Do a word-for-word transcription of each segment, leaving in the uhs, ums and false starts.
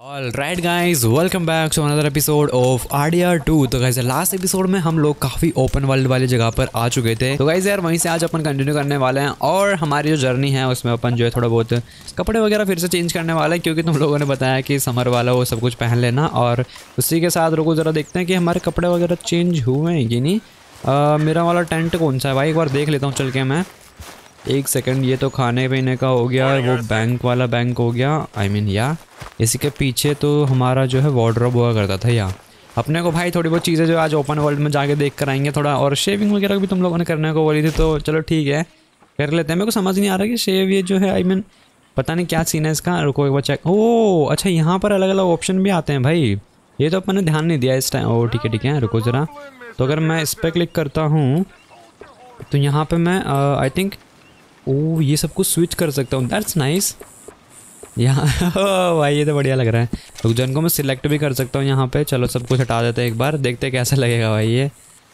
Alright guys, welcome back to another episode of R D R two. तो guys last episode में हम लोग काफ़ी ओपन वर्ल्ड वाली जगह पर आ चुके थे। तो गाइस यार वहीं से आज अपन कंटिन्यू करने वाले हैं और हमारी जो जर्नी है उसमें अपन जो है थोड़ा बहुत कपड़े वगैरह फिर से चेंज करने वाले हैं, क्योंकि तुम लोगों ने बताया कि समर वाला वो सब कुछ पहन लेना। और उसी के साथ रुको ज़रा देखते हैं कि हमारे कपड़े वगैरह चेंज हुए हैं कि नहीं। आ, मेरा वाला टेंट कौन सा है भाई, एक बार देख लेता हूँ चल के मैं। एक सेकंड, ये तो खाने पीने का हो गया, वो बैंक वाला बैंक हो गया आई मीन या इसी के पीछे तो हमारा जो है वार्डरोब हुआ करता था। या अपने को भाई थोड़ी बहुत चीज़ें जो आज ओपन वर्ल्ड में जाके देख कर आएंगे थोड़ा, और शेविंग वगैरह भी तुम लोगों ने करने को बोली थी तो चलो ठीक है कर लेते हैं। मेरे को समझ नहीं आ रहा कि शेव ये जो है आई मीन पता नहीं क्या सीन है इसका। रुको एक बार चेक। ओह अच्छा, यहाँ पर अलग अलग ऑप्शन भी आते हैं भाई, ये तो अपन ने ध्यान नहीं दिया इस टाइम। ओ ठीक है ठीक है, रुको ज़रा। तो अगर मैं इस पर क्लिक करता हूँ तो यहाँ पर मैं आई थिंक ओह ये सब कुछ स्विच कर सकता हूँ। That's nice. यहाँ भाई ये तो बढ़िया लग रहा है। रुक जाओ, इनको मैं सिलेक्ट भी कर सकता हूँ यहाँ पे। चलो सब कुछ हटा देते हैं एक बार, देखते हैं कैसा लगेगा भाई ये।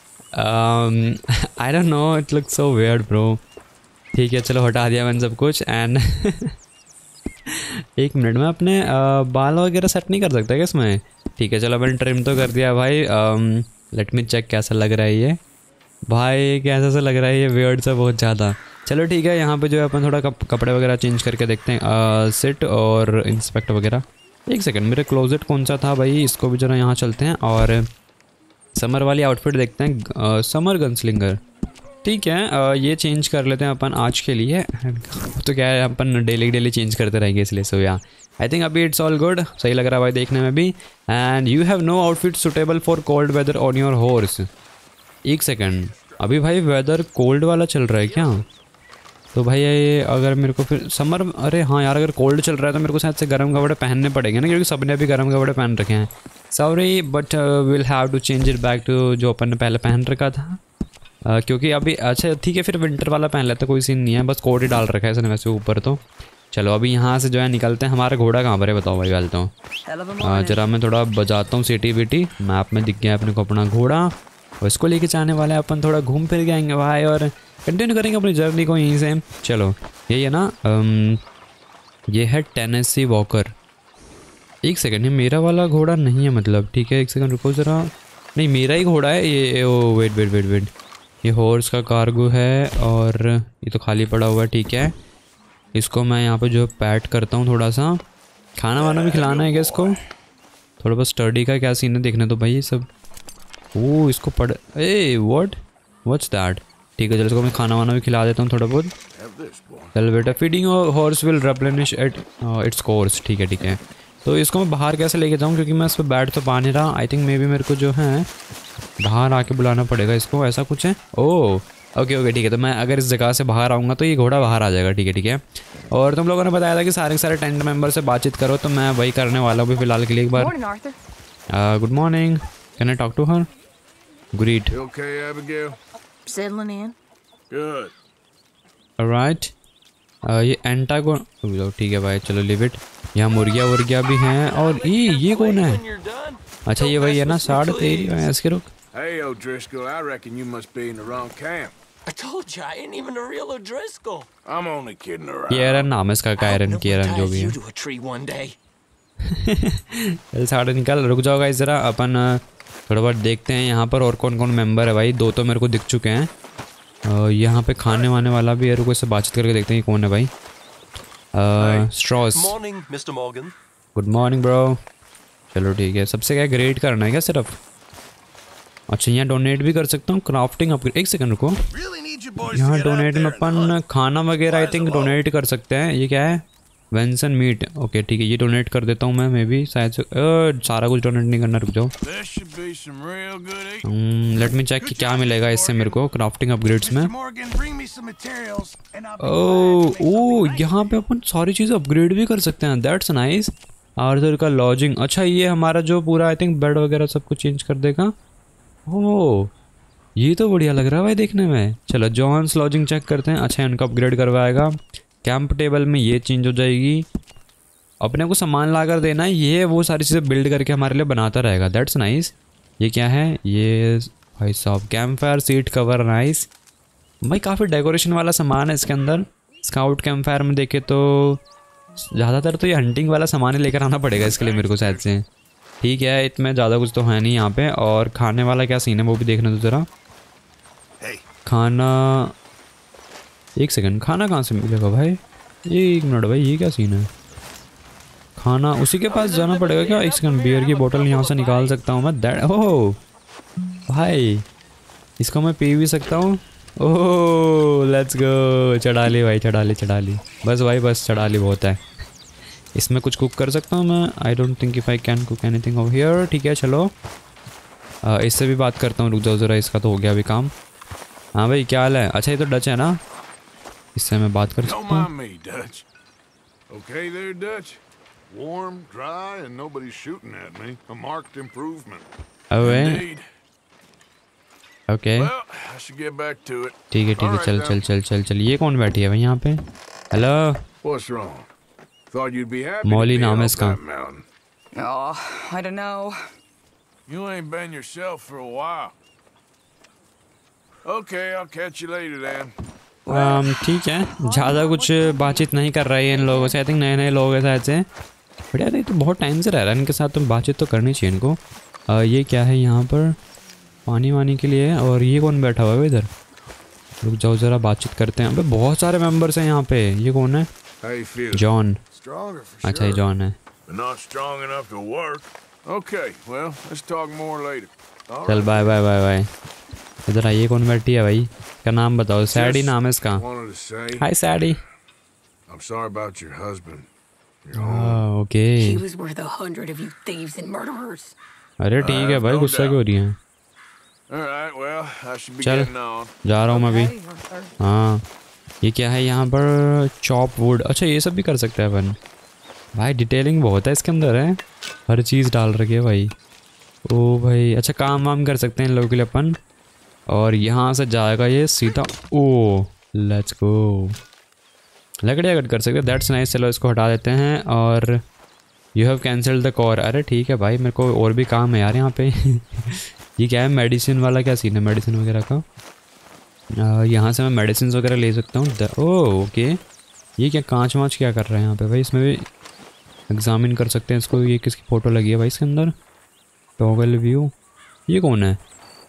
I don't know, it looks so weird bro. ठीक है चलो हटा दिया मैंने सब कुछ। एंड एक मिनट में अपने uh, बाल वगैरह सेट नहीं कर सकता क्या इसमें? ठीक है चलो मैंने ट्रिम तो कर दिया भाई। लेट मी चेक कैसा लग रहा है ये भाई, कैसा सा लग रहा है ये वियर्ड सा बहुत ज़्यादा। चलो ठीक है, यहाँ पे जो है अपन थोड़ा कप, कपड़े वगैरह चेंज करके देखते हैं। सिट और इंस्पेक्ट वगैरह। एक सेकंड, मेरे क्लोजेट कौन सा था भाई, इसको भी जरा यहाँ चलते हैं और समर वाली आउटफिट देखते हैं। समर गनस्लिंगर ठीक है, आ, ये चेंज कर लेते हैं अपन आज के लिए। तो क्या है अपन डेली डेली चेंज करते रहेंगे इसलिए। सो या आई थिंक अभी इट्स ऑल गुड, सही लग रहा है भाई देखने में भी। And you have no outfit suitable for cold weather on your horse. एक सेकेंड, अभी भाई वेदर कोल्ड वाला चल रहा है क्या? तो भाई ये अगर मेरे को फिर समर, अरे हाँ यार अगर कोल्ड चल रहा है तो मेरे को शायद से गर्म कपड़े पहनने पड़ेंगे ना, क्योंकि सबने अभी गर्म कपड़े पहन रखे हैं। Sorry but will have to change it back to जो अपन ने पहले पहन रखा था। uh, क्योंकि अभी अच्छा ठीक है फिर विंटर वाला पहन लेते, कोई सीन नहीं है, बस कोट ही डाल रखा है इसने वैसे ऊपर तो। चलो अभी यहाँ से जो है निकलते हैं। हमारा घोड़ा कहाँ पर है बताओ भाई, डालता हूँ जरा मैं थोड़ा बजाता हूँ सीटी वीटी। मैप में दिख गया अपने को अपना घोड़ा, और इसको लेके जाने वाले अपन थोड़ा घूम फिर के आएंगे भाई और कंटिन्यू करेंगे अपनी जर्नी को यहीं से। चलो यही है ना, अम, ये है टेनेसी वॉकर। एक सेकंड, ये मेरा वाला घोड़ा नहीं है मतलब। ठीक है एक सेकंड रुको ज़रा, नहीं मेरा ही घोड़ा है ये। Oh wait wait wait wait, ये हॉर्स का कार्गो है और ये तो खाली पड़ा हुआ है। ठीक है इसको मैं यहाँ पे जो पैट करता हूँ थोड़ा सा, खाना वाना भी खिलाना है क्या इसको? थोड़ा बहुत स्टडी का क्या सीन है देखने तो भाई ये सब। ओह इसको पड़ ए व्हाट व्हाट्स दैट। ठीक है चलो इसको मैं खाना वाना भी खिला देता हूँ थोड़ा बहुत। चल बेटा, feeding horse will replenish at its cores. ठीक है ठीक है, तो इसको मैं बाहर कैसे लेके जाऊँ, क्योंकि मैं इस पर बैठ तो पा नहीं रहा। आई थिंक मे बी मेरे को जो है बाहर आके बुलाना पड़ेगा इसको, ऐसा कुछ है। ओह ओके ओके ठीक है, तो मैं अगर इस जगह से बाहर आऊँगा तो ये घोड़ा बाहर आ जाएगा। ठीक है ठीक है, और तुम लोगों ने बताया था कि सारे के सारे टेंट मेंबर से बातचीत करो, तो मैं वही करने वाला हूँ फिलहाल के लिए। एक बार good morning, can I talk to her? Great. You okay, Abigail? Settling in. Good. Alright. uh, ये एंटागोन ठीक है भाई, चलो लिव इट। यहाँ मुर्गियाँ वुर्गियाँ भी हैं। और ये ये कौन है? अच्छा ये वही है ना, साढ़ तेरी भैंस के। रुक। Hey O'Driscoll, I reckon you must be in the wrong camp. I told you I ain't even a real O'Driscoll. I'm only kidding around. केरन नाम है इसका, कायरन केरन जो भी है। You to a tree one day. चल साढ़े निकल। रुक जाओ गाइस ज़रा, अपन थोड़ा बहुत देखते हैं यहाँ पर और कौन कौन मेंबर है भाई। दो तो मेरे को दिख चुके हैं। यहाँ पे खाने वाने वाला भी है, रुको इससे बातचीत करके देखते हैं कौन है भाई। Strauss. Morning, Mister Morgan. Good morning bro. चलो ठीक है, सबसे क्या ग्रेड करना है क्या सिर्फ? अच्छा यहाँ डोनेट भी कर सकता हूँ, क्राफ्टिंग अपग्रेड। एक सेकंड रुको, यहाँ डोनेट में अपन खाना वगैरह आई थिंक डोनेट कर सकते हैं। ये क्या है? Benson meet. ओके ठीक है, ये डोनेट कर देता हूँ मैं मे बी शायद से। सारा कुछ डोनेट नहीं करना, रुक जाओ। लेट मी चेक कि क्या मिलेगा इससे मेरे को क्राफ्टिंग अपग्रेड्स में। ओह ओह यहाँ पे अपन सारी चीज़ें अपग्रेड भी कर सकते हैं। That's nice. आर्थर का लॉजिंग, अच्छा ये हमारा जो पूरा आई थिंक बेड वगैरह सब कुछ चेंज कर देगा। ओह ये तो बढ़िया लग रहा है भाई देखने में। चलो जॉन्स लॉजिंग चेक करते हैं। अच्छा इनका अपग्रेड करवाएगा। कैंप टेबल में ये चेंज हो जाएगी। अपने को सामान ला कर देना है, ये वो सारी चीज़ें बिल्ड करके हमारे लिए बनाता रहेगा। That's nice. ये क्या है? ये भाई साहब camp fire seat cover. Nice भाई, काफ़ी डेकोरेशन वाला सामान है इसके अंदर। स्काउट कैंप फायर में देखे तो ज़्यादातर तो ये हंटिंग वाला सामान ही लेकर आना पड़ेगा इसके लिए मेरे को शायद से। ठीक है, इतने ज़्यादा कुछ तो है नहीं यहाँ पे। और खाने वाला क्या सीन है वो भी देखने दो ज़रा। खाना एक सेकंड, खाना कहाँ से मिलेगा भाई? ये एक मिनट भाई, ये क्या सीन है? खाना उसी के पास जाना पड़ेगा क्या? एक सेकंड, बियर की बोतल यहाँ से निकाल सकता हूँ मैं? दैट ओह भाई, इसको मैं पी भी सकता हूँ। ओह लेट्स गो, चढ़ा ली भाई, चढ़ा ली चढ़ा ली बस भाई, बस चढ़ा ली बहुत है। इसमें कुछ कुक कर सकता हूँ मैं? I don't think if I can cook anything over here. ठीक है चलो, आ, इससे भी बात करता हूँ, रुक जाओ ज़रा, इसका तो हो गया अभी काम। हाँ भाई क्या हाल है? अच्छा ये तो डच है ना, इससे मैं बात कर सकता हूँ। Okay there, Dutch. Warm, dry, and nobody's shooting at me. A marked improvement. अबे Indeed. Okay Well, I should get back to it. ठीक है ठीक है, Alright चल then. चल चल चल चल। ये कौन बैठी है भाई यहाँ पे? Hello, What's wrong? Thought you'd be happy to Molly be नाम है off इसका। that mountain. Oh, I don't know. You ain't been yourself for a while. Okay, I'll catch you later then. um, ठीक है, ज़्यादा कुछ बातचीत नहीं कर रहा है इन लोगों से। आई थिंक नए नए लोग हैं शायद से, बट यार ये तो बहुत टाइम से रह रहा है इनके साथ, तो बातचीत तो करनी चाहिए इनको। uh, ये क्या है यहाँ पर? पानी वानी के लिए। और ये कौन बैठा हुआ है इधर? रुक जाओ ज़रा, बातचीत करते हैं। अबे बहुत सारे मेंबर्स हैं यहाँ पे। ये कौन है? How you feel? John. Stronger for अच्छा ये sure, जॉन है। but not strong enough to work. Okay, well, let's talk more later. All चल right. Bye bye bye bye. इधर आइए, कौन बैठी है भाई? क्या नाम बताओ? सैडी नाम है इसका। Wanted to say, hi Sadie. I'm sorry about your husband. Your home. Okay, He was worth a hundred of you thieves and murderers. अरे ठीक है भाई, गुस्सा क्यों हो रही है? All right, well, I should be चल getting on. जा रहा हूँ मैं अभी। Okay, Arthur. हाँ ये क्या है यहाँ पर? Chop wood. अच्छा ये सब भी कर सकते हैं अपन। भाई डिटेलिंग बहुत है इसके अंदर, है हर चीज़ डाल रखी है भाई। ओ भाई अच्छा, काम वाम कर सकते हैं इन लोगों के लिए अपन। और यहाँ से जाएगा ये सीधा। ओ लेट्स गो, लकड़ियाँ कट कर सकते हैं, दैट्स नाइस। चलो इसको हटा देते हैं। और you have cancelled the chore. अरे ठीक है भाई, मेरे को और भी काम है यार यहाँ पे। ये क्या है? मेडिसिन वाला क्या सीन है? मेडिसिन वगैरह का यहाँ से मैं मेडिसिन वगैरह ले सकता हूँ। ओह ओके, ये क्या कांच वाँच क्या कर रहे हैं यहाँ पे भाई? इसमें भी एग्जामिन कर सकते हैं इसको। ये किसकी फ़ोटो लगी है भाई इसके अंदर? Toggle view. ये कौन है?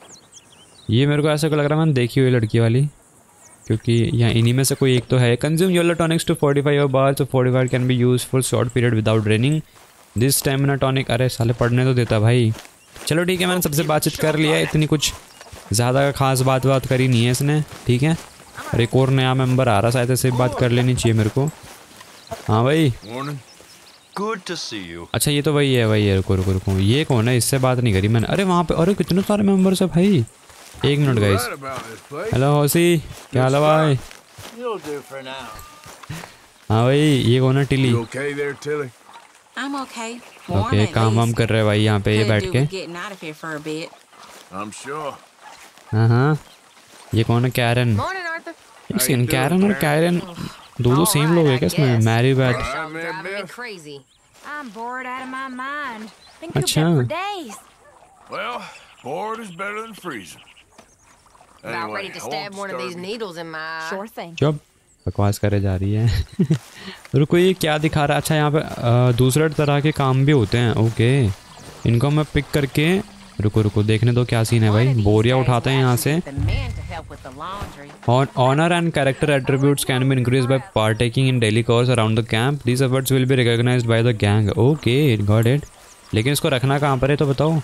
ये मेरे को ऐसा लग रहा है मैंने देखी हुई लड़की वाली, क्योंकि यहाँ इन्हीं में से कोई एक तो है। Consume your tonics to fortify your bar, तो fortify can be use for short period without draining this stamina tonic. अरे साले पढ़ने तो देता भाई। चलो ठीक है, मैंने सबसे बातचीत कर लिया है, इतनी कुछ ज़्यादा खास बात बात करी नहीं है इसने। ठीक है, और एक और नया मेंबर आ रहा शायद, ऐसे बात कर लेनी चाहिए मेरे को। हाँ भाई Morning. Good to see you. अच्छा ये तो वही है, वही है। रुको रुको रुको, ये कौन है? इससे बात नहीं करी मैंने। अरे वहाँ पे, अरे कितने सारे मेंबर्स है भाई। एक minute guys. Right about this place. Hello Hosea, क्या हाल है भाई? You'll do for now. हाँ भाई, ये कौन है? Tilly. You okay there, Tilly? I'm okay. Okay, काम वाम कर रहे हैं भाई यहाँ पे ये बैठ के। Getting out of here for a bit. I'm sure. हाँ हाँ, ये कौन है? कैरन। Morning, Arthur. एक सेकंड, कैरन और कैरन दो दो सेम लोग हैं क्या इसमें? Mary Beth. All right, Y'all man, driving me Biff. crazy. I'm bored out of my mind. Been cooped अच्छा। up for days. Well, bored is better than freezing. About Anyway, ready to I won't stab one of these disturb you. needles in my eye. Sure thing. जब बकवास करे जा रही है। रुको, ये क्या दिखा रहा है? अच्छा यहाँ पे अ, दूसरे तरह के काम भी होते हैं। ओके, इनको मैं पिक करके, रुको रुको देखने दो क्या सीन है भाई। बोरिया उठाते हैं यहाँ से। The man to help with the laundry. Honor and character attributes can be increased by partaking in daily chores around the camp. These efforts will be recognized by the gang. Okay, got it. लेकिन इसको रखना कहाँ पर है तो बताओ।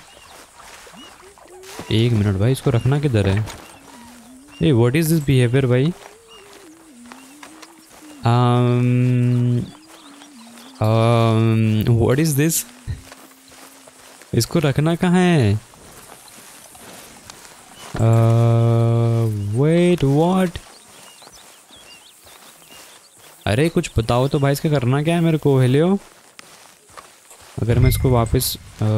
एक minute भाई, इसको रखना किधर है? ए व्हाट इज दिस बिहेवियर भाई? um, um, what is this? इसको रखना कहाँ है? Wait what? अरे कुछ बताओ तो भाई, इसका करना क्या है मेरे को? हेलो, अगर मैं इसको वापस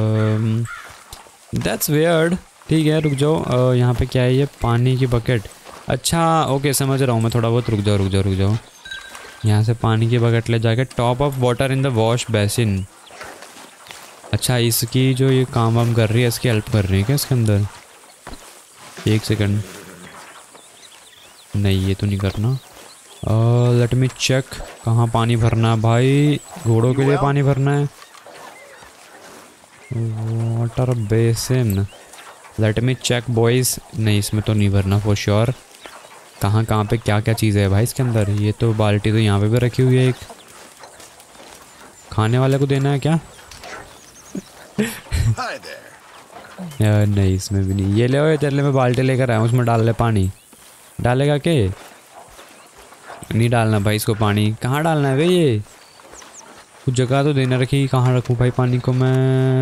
दैट्स वियर्ड। ठीक है रुक जाओ, uh, यहाँ पे क्या है? ये पानी की बकेट। अच्छा ओके, समझ रहा हूँ मैं थोड़ा बहुत। रुक जाओ रुक जाओ रुक जाओ, यहाँ से पानी की बकेट ले जाके top off water in the wash basin. अच्छा, इसकी जो ये काम वाम कर रही है, इसकी हेल्प कर रही है क्या इसके अंदर? एक सेकंड, नहीं ये तो नहीं करना। लेट मी चेक कहाँ पानी भरना है भाई। घोड़ों के लिए पानी भरना है। Water basin, let me check boys. नहीं इसमें तो नहीं भरना फॉर श्योर। कहाँ कहाँ पे क्या क्या चीज़ें है भाई इसके अंदर। ये तो बाल्टी तो यहाँ पे भी रखी हुई है एक। खाने वाले को देना है क्या? यार नहीं इसमें भी नहीं। ये ले आओ, तेरे लिए मैं बाल्टी लेकर आया हूँ, उसमें डाल ले पानी। डालेगा के नहीं डालना भाई इसको पानी। कहाँ डालना है भाई? ये कुछ जगह तो देना रखी। कहाँ रखूँ भाई पानी को मैं?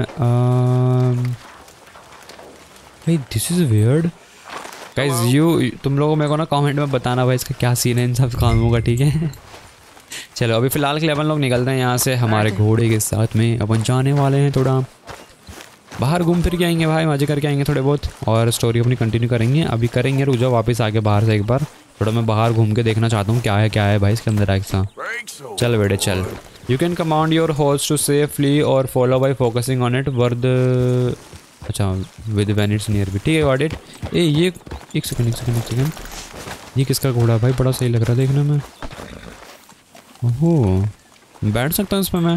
भाई this is weird guys. You तुम लोगों मेरे को ना कमेंट में बताना भाई इसका क्या सीन है इन सब कामों का, ठीक है? चलो अभी फ़िलहाल के लिए अपन लोग निकलते हैं यहाँ से। हमारे घोड़े के साथ में अपन जाने वाले हैं, थोड़ा बाहर घूम फिर के आएंगे भाई, मजे करके आएंगे थोड़े बहुत, और स्टोरी अपनी कंटिन्यू करेंगे। अभी करेंगे, रुक जाओ वापस आके बाहर से एक बार थोड़ा मैं बाहर घूम के देखना चाहता हूँ क्या है क्या है भाई इसके अंदर ऐसा। चल बेटे चल। You can command your horse to safely और follow by focusing on it worth. अच्छा विद व्हेन इट्स नियर भी, ठीक है गॉट इट। ए ये एक सेकंड एक सेकंड एक सेकंड ये किसका घोड़ा भाई? बड़ा सही लग रहा है देखने में। ओहो बैठ सकता हूँ इसमें मैं,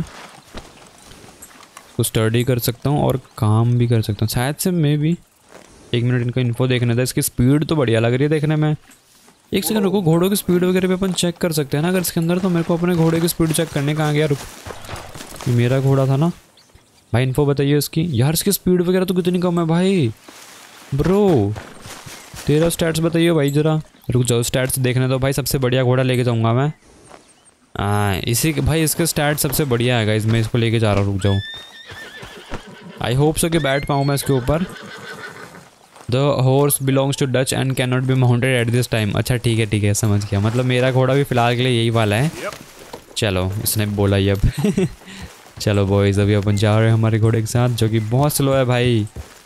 तो स्टडी कर सकता हूँ और काम भी कर सकता हूँ शायद से। मे भी एक मिनट इनका इन्फो देखना था। इसकी स्पीड तो बढ़िया लग रही है देखने में। एक सेकंड रुको, घोड़ों की स्पीड वगैरह भी अपन चेक कर सकते हैं ना अगर इसके अंदर। तो मेरे को अपने घोड़े की स्पीड चेक करने कहाँ गया? रुक, ये मेरा घोड़ा था ना भाई। इन्फो बताइए इसकी। यार इसकी स्पीड वगैरह तो कितनी कम है भाई। ब्रो तेरा स्टैट्स बताइए भाई ज़रा। रुक जाओ स्टैट्स देखने दो भाई। सबसे बढ़िया घोड़ा लेके जाऊँगा मैं। हाँ इसी भाई इसके स्टैट सबसे बढ़िया है गाइस। मैं इसको लेके जा रहा हूँ, रुक जाओ। आई होप सो कि बैठ पाऊँ मैं इसके ऊपर। The horse belongs to Dutch and can not be mounted at this time. अच्छा ठीक है ठीक है समझ गया। मतलब मेरा घोड़ा भी फ़िलहाल के लिए यही वाला है। चलो इसने बोला ये अब चलो बॉयज़ अभी अपन जा रहे हैं हमारे घोड़े के साथ, जो कि बहुत स्लो है भाई।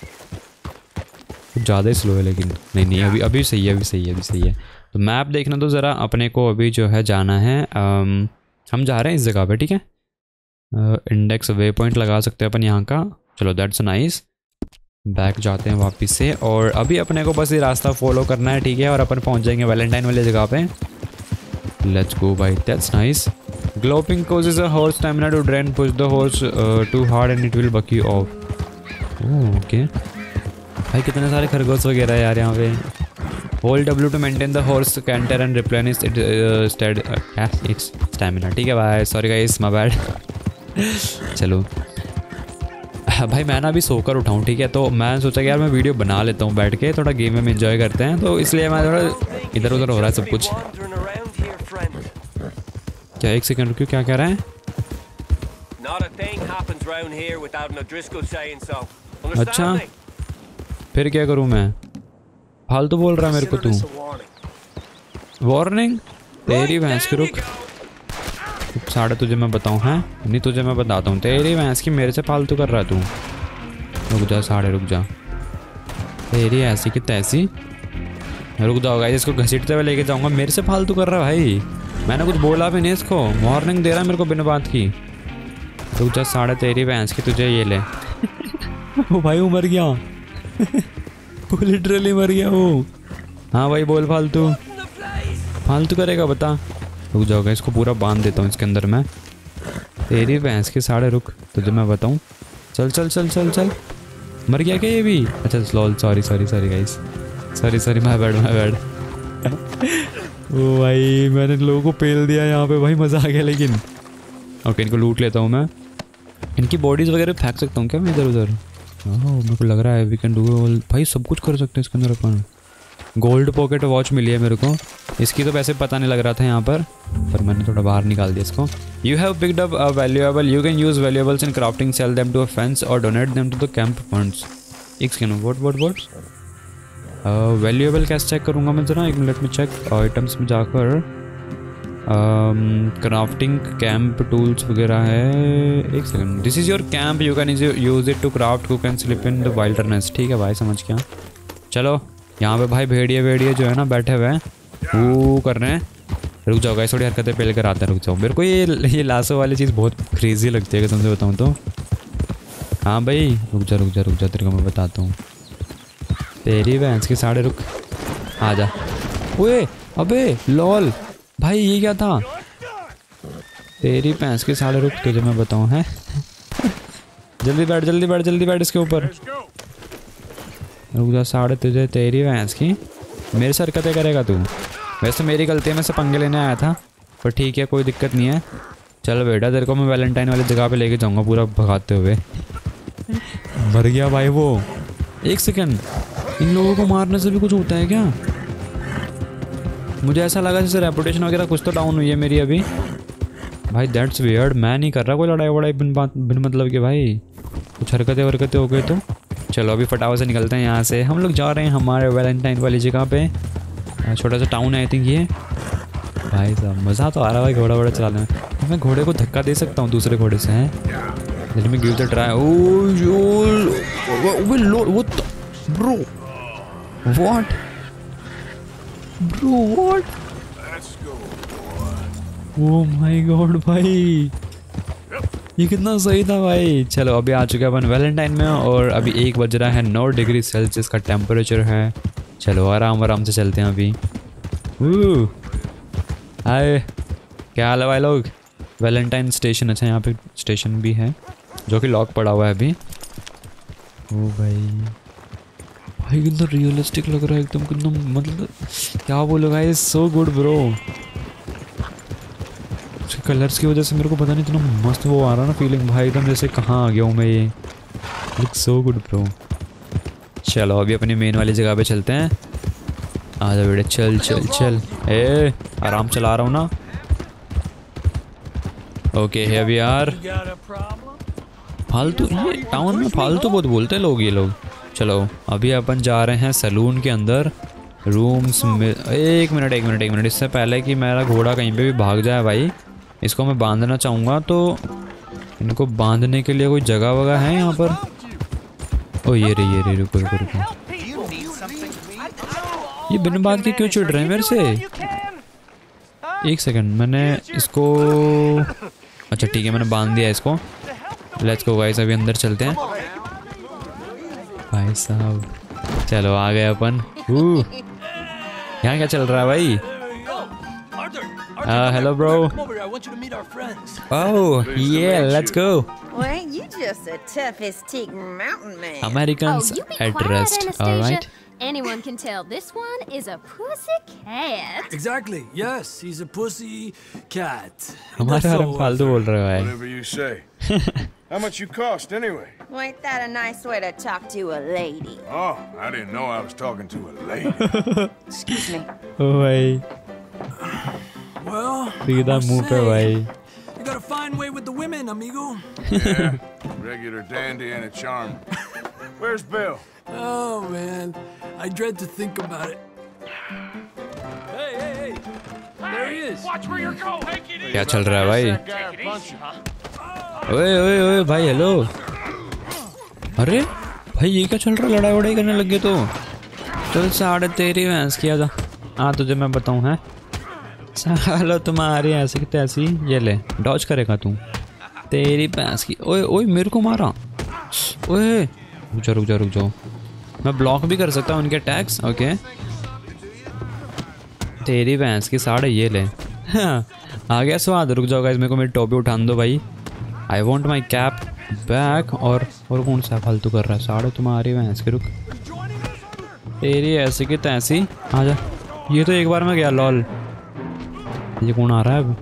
कुछ ज़्यादा ही स्लो है लेकिन। नहीं नहीं अभी अभी सही है अभी सही है अभी सही है। तो मैप देखना तो ज़रा अपने को। अभी जो है जाना है, आम, हम जा रहे हैं इस जगह पे, ठीक है। इंडेक्स वे पॉइंट लगा सकते हैं अपन यहाँ का। चलो दैट्स नाइस। बैक जाते हैं वापस से, और अभी अपने को बस ये रास्ता फॉलो करना है, ठीक है। और अपन पहुँच जाएंगे वैलेंटाइन वाली जगह पे। लेट्स गो भाई, that's nice. Galloping causes a horse stamina to drain. Push the horse uh, too hard and it will buck you off. Oh okay भाई कितने सारे खरगोश वगैरह है यार यहाँ पे। Hold W to maintain the horse canter and replenish it stead its stamina. ठीक है भाई, सॉरी गाइस माय बैड। चलो भाई मैं ना अभी सोकर उठाऊँ, ठीक है। तो मैं सोचा कि यार मैं वीडियो बना लेता हूँ बैठ के, थोड़ा गेम में एंजॉय करते हैं, तो इसलिए मैं थोड़ा इधर उधर हो रहा है सब कुछ। क्या एक सेकंड रुकियो, क्या कह रहा है? अच्छा फिर क्या करूँ मैं? फालतू बोल रहा है मेरे को तू। वार्निंग तेरी भैंस की। रुक साढ़े तुझे मैं बताऊँ हैं, नहीं तुझे मैं बताता हूँ। तेरी भैंस की मेरे से फालतू कर रहा है तू। रुक जा साढ़े, रुक जा। तेरी ऐसी की तैसी। रुक जाओ गाइस, इसको घसीटते हुए लेके जाऊँगा। मेरे से फालतू कर रहा है भाई, मैंने कुछ बोला भी नहीं इसको। वार्निंग दे रहा है मेरे को बिना बात की। रुक जा साढ़े, तेरी भैंस की तुझे ये ले। वो भाई वो मर गया। वो लिटरली मर गया वो। हाँ भाई बोल, फालतू फालतू करेगा बता। रुक जाओगा, इसको पूरा बांध देता हूँ इसके अंदर मैं। तेरी भैंस के साढ़े, रुक तुझे मैं बताऊँ। चल चल चल चल चल। मर गया क्या ये भी? अच्छा स्लॉल, sorry sorry sorry guys, sorry sorry my bad my bad. Oh भाई मैंने लोगों को पेल दिया यहाँ पे भाई, मज़ा आ गया। लेकिन ओके इनको लूट लेता हूँ मैं। इनकी बॉडीज़ वगैरह फेंक सकता हूँ क्या मैं इधर उधर? ओह मेरे को लग रहा है वी कैन डू भाई, सब कुछ कर सकते हैं इसके अंदर अपन। गोल्ड पॉकेट वॉच मिली है मेरे को। इसकी तो वैसे पता नहीं लग रहा था यहाँ पर, पर मैंने थोड़ा बाहर निकाल दिया इसको। You have picked up a valuable, you can use valuables in crafting, sell them to a friends or donate them to the camp funds. एक second, what what what valuable कैसे चेक करूँगा मैं ज़रा? एक मिनट में check items में जाकर। Crafting camp tools वगैरह है। एक second, this is your camp, you can use it to craft, cook and sleep in the wilderness. ठीक है भाई समझ गया। चलो यहाँ पे भाई भेड़िए भेड़िए जो है ना बैठे हुए हैं, वो कर रहे हैं। रुक जाओ गाइस, थोड़ी हरकतें पहले कर आते हैं। रुक जाओ, मेरे को ये ये लाशों वाली चीज़ बहुत क्रेजी लगती है तुमसे बताऊँ तो। हाँ भाई रुक जा रुक जा रुक जा, तेरे को मैं बताता हूँ। तेरी भैंस के साढ़े, रुक आ जा। ओए अबे लॉल, भाई ये क्या था? तेरी भैंस के साले, रुक तुझे मैं बताऊं है। जल्दी बैठ जल्दी बैठ जल्दी बैठ इसके ऊपर। रुक जा साढ़े, तुझे तेरी भैंस की मेरे से हरकतें करेगा तू। वैसे मेरी गलती में से पंगे लेने आया था, पर ठीक है कोई दिक्कत नहीं है। चल बेटा तेरे को मैं वैलेंटाइन वाली जगह पे लेके जाऊंगा पूरा भगाते हुए। मर गया भाई वो। एक सेकंड, इन लोगों को मारने से भी कुछ होता है क्या? मुझे ऐसा लगा जैसे रेपुटेशन वगैरह कुछ तो डाउन हुई है मेरी अभी। भाई दैट्स वियर्ड, मैं नहीं कर रहा कोई लड़ाई वड़ाई बिन बात बिन मतलब के। भाई कुछ हरकतें वरकतें हो गई तो चलो अभी फटाफट से निकलते हैं यहाँ से। हम लोग जा रहे हैं हमारे वैलेंटाइन वाली जगह पे। छोटा सा टाउन है आई थिंक ये। भाई साहब मज़ा तो आ रहा है भाई घोड़ा वोड़ा चलाने में। मैं घोड़े को धक्का दे सकता हूँ दूसरे घोड़े से हैं। Let me give the try. Oh लो what bro, what bro what, oh my god भाई ये कितना सही था भाई। चलो अभी आ चुके हैं अपन वैलेंटाइन में और अभी एक बज रहा है, नौ डिग्री सेल्सियस का टेम्परेचर है। चलो आराम आराम से चलते हैं अभी। हाय क्या हाल है भाई लोग? वैलेंटाइन स्टेशन, अच्छा यहाँ पे स्टेशन भी है जो कि लॉक पड़ा हुआ है अभी। ओ भाई भाई कितना रियलिस्टिक लग रहा है एकदम, कितना मतलब क्या बोलो गाइस, सो गुड ब्रो। उसके कलर्स की वजह से मेरे को पता नहीं इतना मस्त वो आ रहा ना फीलिंग भाई, एकदम जैसे कहाँ आ गया हूँ मैं। ये लुक सो गुड ब्रो। चलो अभी अपनी मेन वाली जगह पे चलते हैं। आ जा बेटे, चल चल चल, ए आराम चला रहा हूँ ना। ओके है अभी यार, फालतू ये टाउन में फालतू बहुत बोलते हैं लोग ये लोग। चलो अभी अपन जा रहे हैं सैलून के अंदर, रूम्स में। एक मिनट एक मिनट एक मिनट इससे पहले कि मेरा घोड़ा कहीं पे भी भाग जाए भाई, इसको मैं बांधना चाहूँगा। तो इनको बांधने के लिए कोई जगह वगह है यहाँ पर? ओ ये रे ये रे, रुको रुको रुको, ये बिन बात के क्यों चिढ़ रहे हैं मेरे से? एक सेकंड, मैंने इसको, अच्छा ठीक है मैंने बांध दिया इसको। लेट्स गो गाइस, अभी अंदर चलते हैं। भाई साहब चलो आ गए अपन। यहाँ क्या चल रहा है भाई? Hello bro. ओह ये let's go. Well, you just the toughest tick mountain man. Americans Oh, you be at quiet, rest, all Anastasia. right? Anyone can tell this one is a pussy cat. Exactly. Yes, he's a pussy cat. हमारे बारे में फालतू बोल रहे हो भाई। Whatever you say. How much you cost anyway? Well, ain't that a nice way to talk to a lady? Oh, I didn't know I was talking to a lady. Excuse me. ओ भाई Well, सीधा मुंह पे भाई। you got a fine way with the women, amigo. Yeah, regular dandy and a charm. Where's Bill? Oh man, I dread to think about it. Hey, hey, hey! There he is. Watch where you're going. क्या चल रहा है भाई? That guy a puncher. ओए ओए ओए भाई hello. अरे भाई ये क्या चल रहा है, लड़ाई वड़ाई करने लग गए तो? चल साढ़े तेरी भैंस की आजा। हाँ तुझे मैं बताऊँ है, सालो तुम्हारी ऐसी की तैसी। ये ले डॉज करेगा तू, तेरी भैंस की। ओए ओए मेरे को मारा। ओए रुक जा रुक जा रुक जाओ, मैं ब्लॉक भी कर सकता हूँ उनके अटैक्स। ओके तेरी भैंस की साढ़े, ये ले। हाँ, आ गया स्वाद। रुक जाओ गाइस, मेरे को मेरी टोपी उठान दो भाई। I want my cap back. और और कौन सा फालतू कर रहा है साढ़े तुम्हारी भैंस की। रुक तेरी ऐसी की तैसी, आ जा। ये तो एक बार में गया लॉल। ये कौन आ रहा है अब?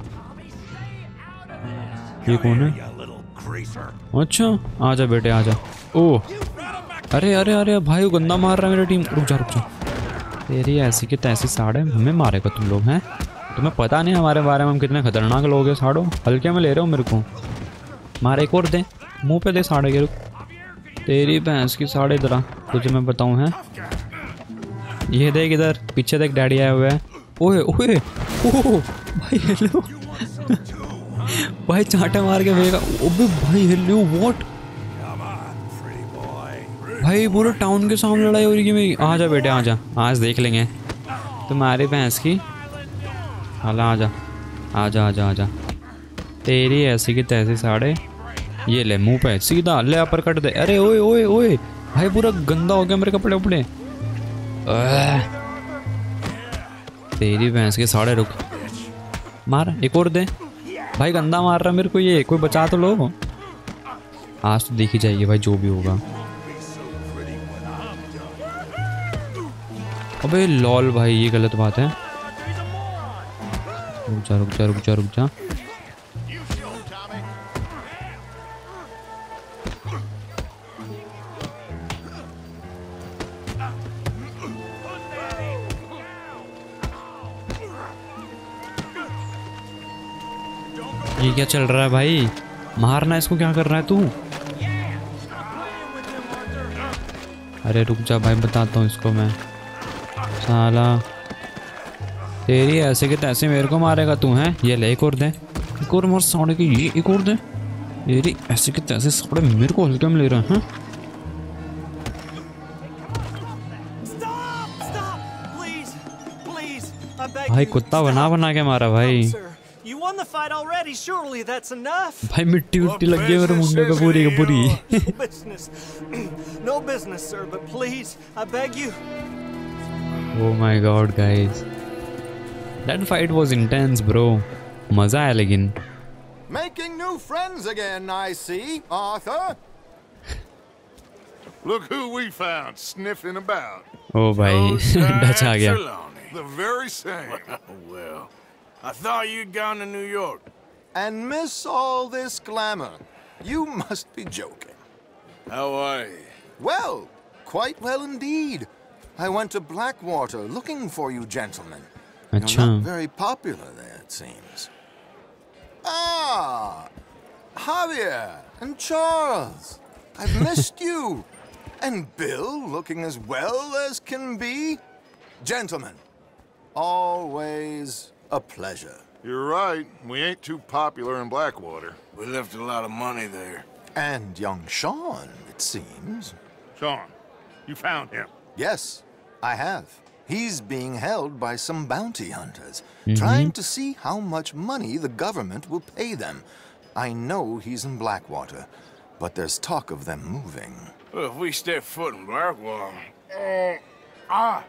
ये कौन है? अच्छा आजा बेटे आजा। ओह अरे अरे अरे भाई वो गंदा मार रहा है मेरी टीम। रुक जा रुक जा, तेरी ऐसी की तैसी साढ़े, हमें मारेगा तुम लोग हैं? तुम्हें पता नहीं हमारे बारे में हम कितने खतरनाक लोग हैं साढ़ो। हल्के में ले रहे हो मेरे को? मारे एक और दे, मुंह पे दे साढ़े के। रुक तेरी भैंस की साढ़े, इधर तुझे मैं बताऊँ है। ये देख इधर पीछे देख, डैडी आए हुए हैं। ओए ओए ओह भाई हेलो भाई चांटा मार के भेगा। ओबे भाई हेलो व्हाट भाई, पूरे टाउन के सामने लड़ाई हो रही है मेरी। आ जा बेटे आ जा, आज देख लेंगे तुम्हारी भैंस की। हाला आ जा आ जा आ जा आ जा, तेरी ऐसी की तैसी साढ़े। ये ले मुंह पे सीधा ले अपर कट दे। अरे ओए ओए ओए भाई पूरा गंदा हो गया मेरे कपड़े उपड़े। तेरी भैंस के साढ़े। रुक मार, एक और दे भाई, गंदा मार रहा मेरे को ये, कोई बचा तो लो। आज तो देखी जाएगी भाई जो भी होगा। अबे लॉल भाई ये गलत बात है। रुक जा रुक जा रुक जा रुक जा। ये क्या चल रहा है भाई? मारना इसको, क्या कर रहा है तू? अरे रुक जा भाई, बताता हूँ इसको मैं। साला तेरी ऐसे के तैसे मेरे को मारेगा तू, हैं? ये ले एक और दे, एक और मार साड़े की, ये एक और दे। तेरी ऐसे के तैसे साड़े मेरे को हल्के में ले रहा है। भाई कुत्ता बना बना के मारा भाई। भाई मिट्टी मिट्टी लग गई मेरे मुंडे पे पूरी की पूरी। Oh my god guys, that fight was intense bro, मजा आया लेकिन। Making new friends again, I see, Arthur. Look who we found sniffing about. Oh भाई डच आ गया। The very same. Well, I thought you'd gone to New York. And miss all this glamour. You must be joking. How are you? Well, quite well indeed. I went to Blackwater looking for you gentlemen. You're not very popular there, it seems. Ah, Javier and Charles. I've missed you. And Bill looking as well as can be. Gentlemen, always a pleasure. You're right. We ain't too popular in Blackwater. We left a lot of money there. And young Sean, it seems. Sean, you found him? Yes, I have. He's being held by some bounty hunters, Mm-hmm. trying to see how much money the government will pay them. I know he's in Blackwater, but there's talk of them moving. Well, if we step foot in Blackwater... Uh, ah!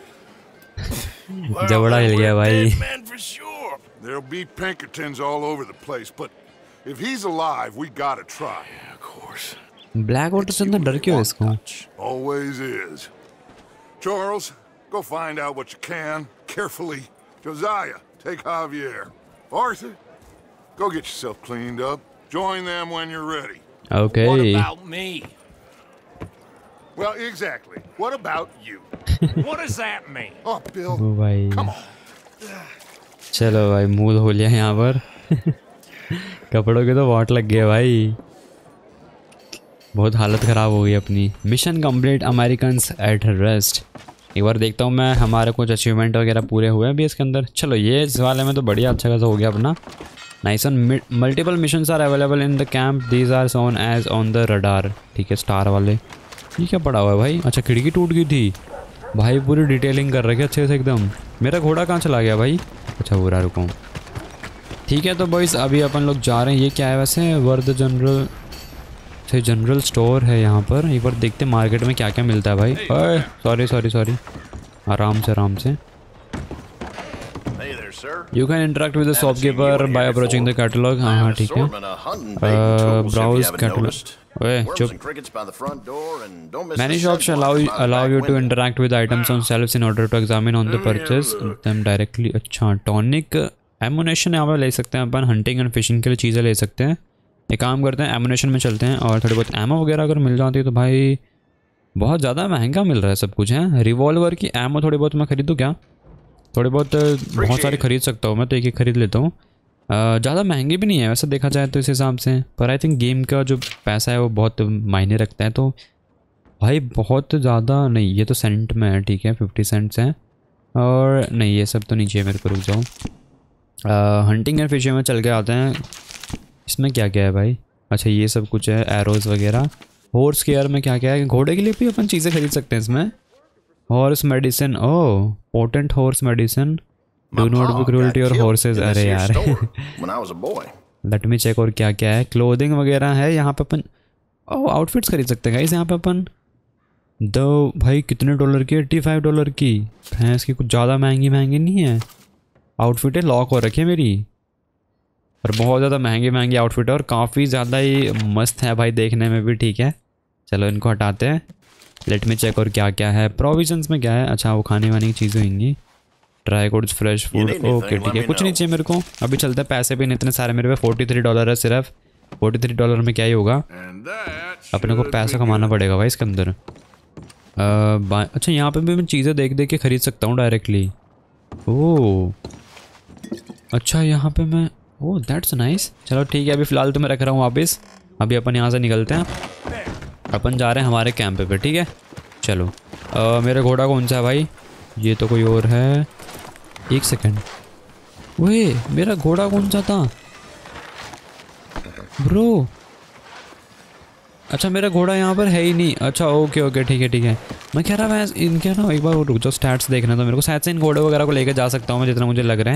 Well, जबड़ा हिल गया भाई। man for sure. There'll be Pinkertons all over the place, but if he's alive, we gotta try. Yeah, of course. Blackwater से अंदर डर क्यों है इसको? Always is. Charles, go find out what you can, carefully. Josiah, take Javier. Arthur, go get yourself cleaned up. Join them when you're ready. Okay. What about me? Well, exactly. What about you? What does that mean? Oh, Bill. ओ भाई। Come on. चलो भाई mood हो लिया यहाँ पर। कपड़ों के तो वाट लग गया भाई, बहुत हालत ख़राब हो गई अपनी। Mission complete, Americans at rest. एक बार देखता हूँ मैं हमारे कुछ अचीवमेंट वगैरह पूरे हुए हैं अभी इसके अंदर। चलो ये इस वाले में तो बढ़िया अच्छा खासा हो गया अपना। Nice one. Multiple missions are available in the camp, these are shown as on the radar. ठीक है, स्टार वाले। ये क्या पड़ा हुआ है भाई? अच्छा खिड़की टूट गई थी भाई, पूरी डिटेलिंग कर रखी है अच्छे से एकदम। मेरा घोड़ा कहाँ चला गया भाई? अच्छा बुरा रुको। ठीक है तो बॉयज़ अभी अपन लोग जा रहे हैं। ये क्या है वैसे? वर्द जनरल से जनरल स्टोर है यहाँ पर। एक बार देखते हैं मार्केट में क्या क्या मिलता है भाई। ओए सॉरी सॉरी सॉरी, आराम से आराम से। You can interact with the shopkeeper by approaching the catalogue. हाँ हाँ ठीक है। Browse catalogue. ओए चुप। Many shops allow allow you to interact with items on shelves in order to examine on the purchase them directly। अच्छा tonic ammunition यहाँ पर ले सकते हैं अपन, हंटिंग एंड फिशिंग के लिए चीज़ें ले सकते हैं। एक काम करते हैं एमुनेशन में चलते हैं, और थोड़ी बहुत एमो वगैरह अगर मिल जाती है तो भाई बहुत ज़्यादा महंगा मिल रहा है सब कुछ है। रिवॉल्वर की एमो थोड़ी बहुत मैं खरीदूँ क्या? थोड़ी बहुत बहुत सारी खरीद सकता हूँ मैं, तो एक एक खरीद लेता हूँ। ज़्यादा महंगी भी नहीं है वैसे देखा जाए तो इस हिसाब से, पर आई थिंक गेम का जो पैसा है वो बहुत मायने रखता है। तो भाई बहुत ज़्यादा नहीं, ये तो सेंट में है ठीक है, फिफ्टी सेंट्स हैं। और नहीं ये सब तो नहीं चाहिए मेरे को, रुक जाओ। हंटिंग एंड फिशिंग में चल के आते हैं। इसमें क्या क्या है भाई? अच्छा ये सब कुछ है, एरोज़ वगैरह। हॉर्स केयर में क्या क्या है? घोड़े के लिए भी अपन चीज़ें खरीद सकते हैं इसमें। Horse medicine, oh potent horse medicine, do not be cruelty और हॉर्सेज। अरे यार लेट मी चेक और क्या क्या है। क्लोथिंग वगैरह है यहाँ पे अपन। ओह आउटफिट्स खरीद सकते हैं गाइस यहाँ पे अपन। दो भाई कितने डॉलर की? एट्टी फाइव डॉलर की। भैंस की कुछ ज़्यादा महंगी महंगी नहीं है। आउटफिट है लॉक हो रखी है मेरी। और बहुत ज़्यादा महंगी महंगी आउटफिट है और काफ़ी ज़्यादा ही मस्त है भाई देखने में भी। ठीक है चलो इनको हटाते हैं। लेट मी चेक और क्या क्या है प्रोविजंस में क्या है। अच्छा वो खाने वाने की चीज़ें होंगी। Dry goods fresh food okay ठीक है कुछ नहीं चाहिए मेरे को। अभी चलते हैं पैसे भी नहीं इतने सारे मेरे पे फोर्टी थ्री डॉलर है सिर्फ। फोर्टी थ्री डॉलर में क्या ही होगा अपने को पैसा कमाना पड़ेगा भाई इसके अंदर। अच्छा यहाँ पे भी मैं चीज़ें देख देख के ख़रीद सकता हूँ डायरेक्टली। ओह अच्छा यहाँ पे मैं ओह दैट्स नाइस। चलो ठीक है अभी फ़िलहाल तो मैं रख रहा हूँ वापस। अभी अपन यहाँ से निकलते हैं अपन जा रहे हैं हमारे कैंप पे। ठीक है चलो आ, मेरा घोड़ा कौन सा है भाई? ये तो कोई और है। एक सेकंड ओए मेरा घोड़ा कौन सा था ब्रो? अच्छा मेरा घोड़ा यहाँ पर है ही नहीं। अच्छा ओके ओके ठीक है ठीक है। मैं कह रहा मैं इनके ना एक बार रुक जाओ स्टैट्स देखना था मेरे को। शायद से इन घोड़े वगैरह को लेकर जा सकता हूँ मैं जितना मुझे लग रहा है।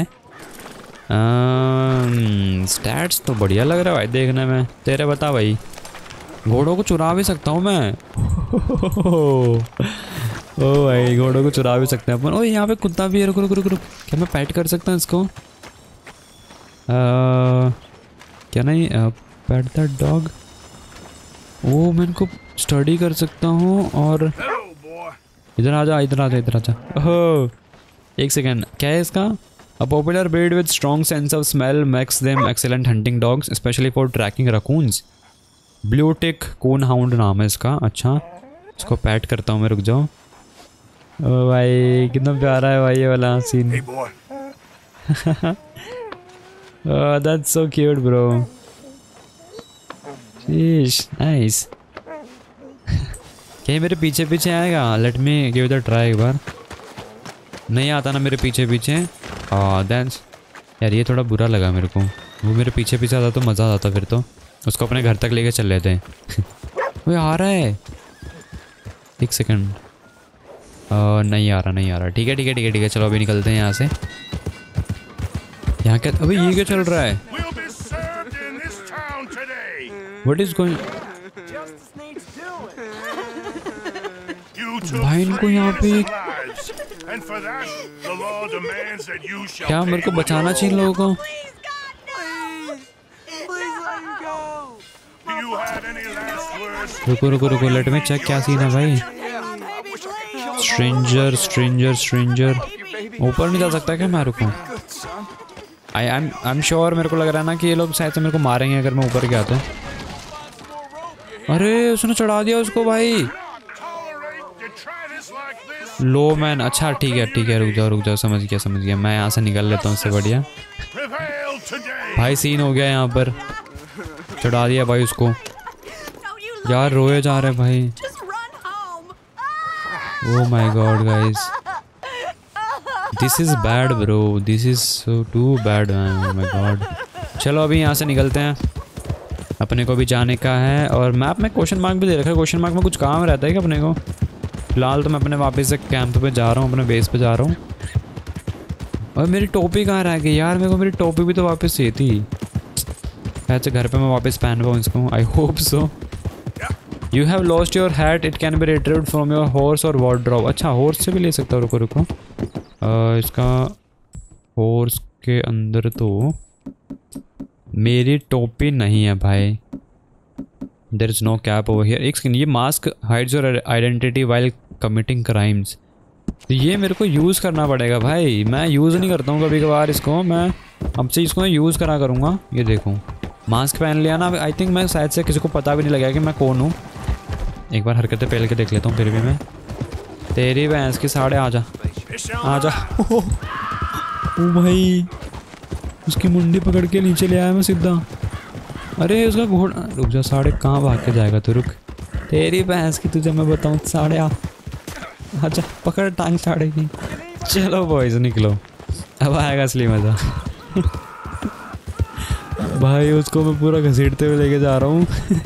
स्टैट्स तो बढ़िया लग रहा है भाई देखने में। तेरे बता भाई घोड़ों को चुरा भी सकता हूँ मैं। ओ भाई घोड़ों को चुरा भी सकते हैं अपन। ओ यहाँ पे कुत्ता भी है। रुक रुक रुक रुक क्या मैं पेट कर सकता हूँ इसको? आ, क्या नहीं पेट दैट डॉग। ओ मैं इनको स्टडी कर सकता हूँ। और इधर आ जा इधर आ जा इधर आ जा। ओह एक सेकेंड क्या है इसका? A popular breed with strong sense of smell makes them excellent hunting dogs especially for tracking raccoons. Blue tick coon hound नाम है इसका। अच्छा इसको पैट करता हूँ मैं रुक जाओ। ओ भाई कितना प्यारा है भाई ये वाला scene. That's so cute bro. Nice. क्या मेरे पीछे पीछे आएगा? Let me give it a try एक बार। नहीं आता ना मेरे पीछे पीछे। दैट्स यार ये थोड़ा बुरा लगा मेरे को। वो मेरे पीछे पीछे आता तो मज़ा आ जाता फिर तो। उसको अपने घर तक लेके चल लेते हैं। वो आ रहा है। एक सेकंड नहीं आ रहा नहीं आ रहा। ठीक है ठीक है ठीक है ठीक है चलो अभी निकलते हैं यहाँ से। यहाँ क्या अभी ये क्या चल रहा है? What is going? भाई इनको यहाँ पे क्या मेरे को बचाना चाहिए लोगों को? रुको रुको रुको लेट में चेक क्या सीन है भाई। स्ट्रेंजर स्ट्रेंजर स्ट्रेंजर ऊपर नहीं जा सकता क्या मैं? रुको I am I am sure मेरे को लग रहा है ना कि ये लोग शायद से मेरे को मारेंगे अगर मैं ऊपर गया तो। अरे उसने चढ़ा दिया उसको भाई। लो मैन अच्छा ठीक है ठीक है रुक जाओ रुक जाओ समझ गया समझ गया। मैं यहाँ से निकल लेता हूँ उससे बढ़िया। भाई सीन हो गया यहाँ पर। चढ़ा दिया भाई उसको। यार रोए जा रहे भाई। Oh my god guys this is bad bro this is so too bad man. Oh my god चलो अभी यहाँ से निकलते हैं। अपने को भी जाने का है और मैप में क्वेश्चन मार्क भी दे रखा है। क्वेश्चन मार्क में कुछ काम रहता है क्या अपने को? फिलहाल तो मैं अपने वापस से कैंप पे जा रहा हूँ अपने बेस पे जा रहा हूँ। और मेरी टोपी कहाँ रह गई यार? मेरे को मेरी टोपी भी तो वापस चाहिए थी। ऐसे घर पे मैं वापस पहन पाऊँ इसको। I hope so. You have lost your hat it can be retrieved from your horse or wardrobe. अच्छा हॉर्स से भी ले सकता हूँ। रुको रुको आ, इसका हॉर्स के अंदर तो मेरी टोपी नहीं है भाई। There is no cap over here. एक सेकंड ये mask hides your identity while committing crimes. तो ये मेरे को यूज़ करना पड़ेगा भाई। मैं यूज़ नहीं करता हूँ कभी कभार इसको। मैं अब से इसको यूज़ करा करूँगा। ये देखो मास्क पहन लिया ना। आई थिंक मैं शायद से किसी को पता भी नहीं लगेगा कि मैं कौन हूँ। एक बार हरकतें पहल के देख लेता हूँ फिर भी मैं। तेरी भैंस की साढ़े आ जा आ जा। ओ भाई उसकी मुंडी पकड़ के नीचे ले आया मैं सीधा। अरे उसका घोड़ा रुक जा। साढ़े कहाँ भाग के जाएगा तू? रुक तेरी भैंस की तुझे मैं बताऊँ। साढ़े आ अच्छा पकड़ टांग साढ़े की। चलो बॉयज निकलो अब आएगा असली मज़ा। भाई उसको मैं पूरा घसीटते हुए लेके जा रहा हूँ।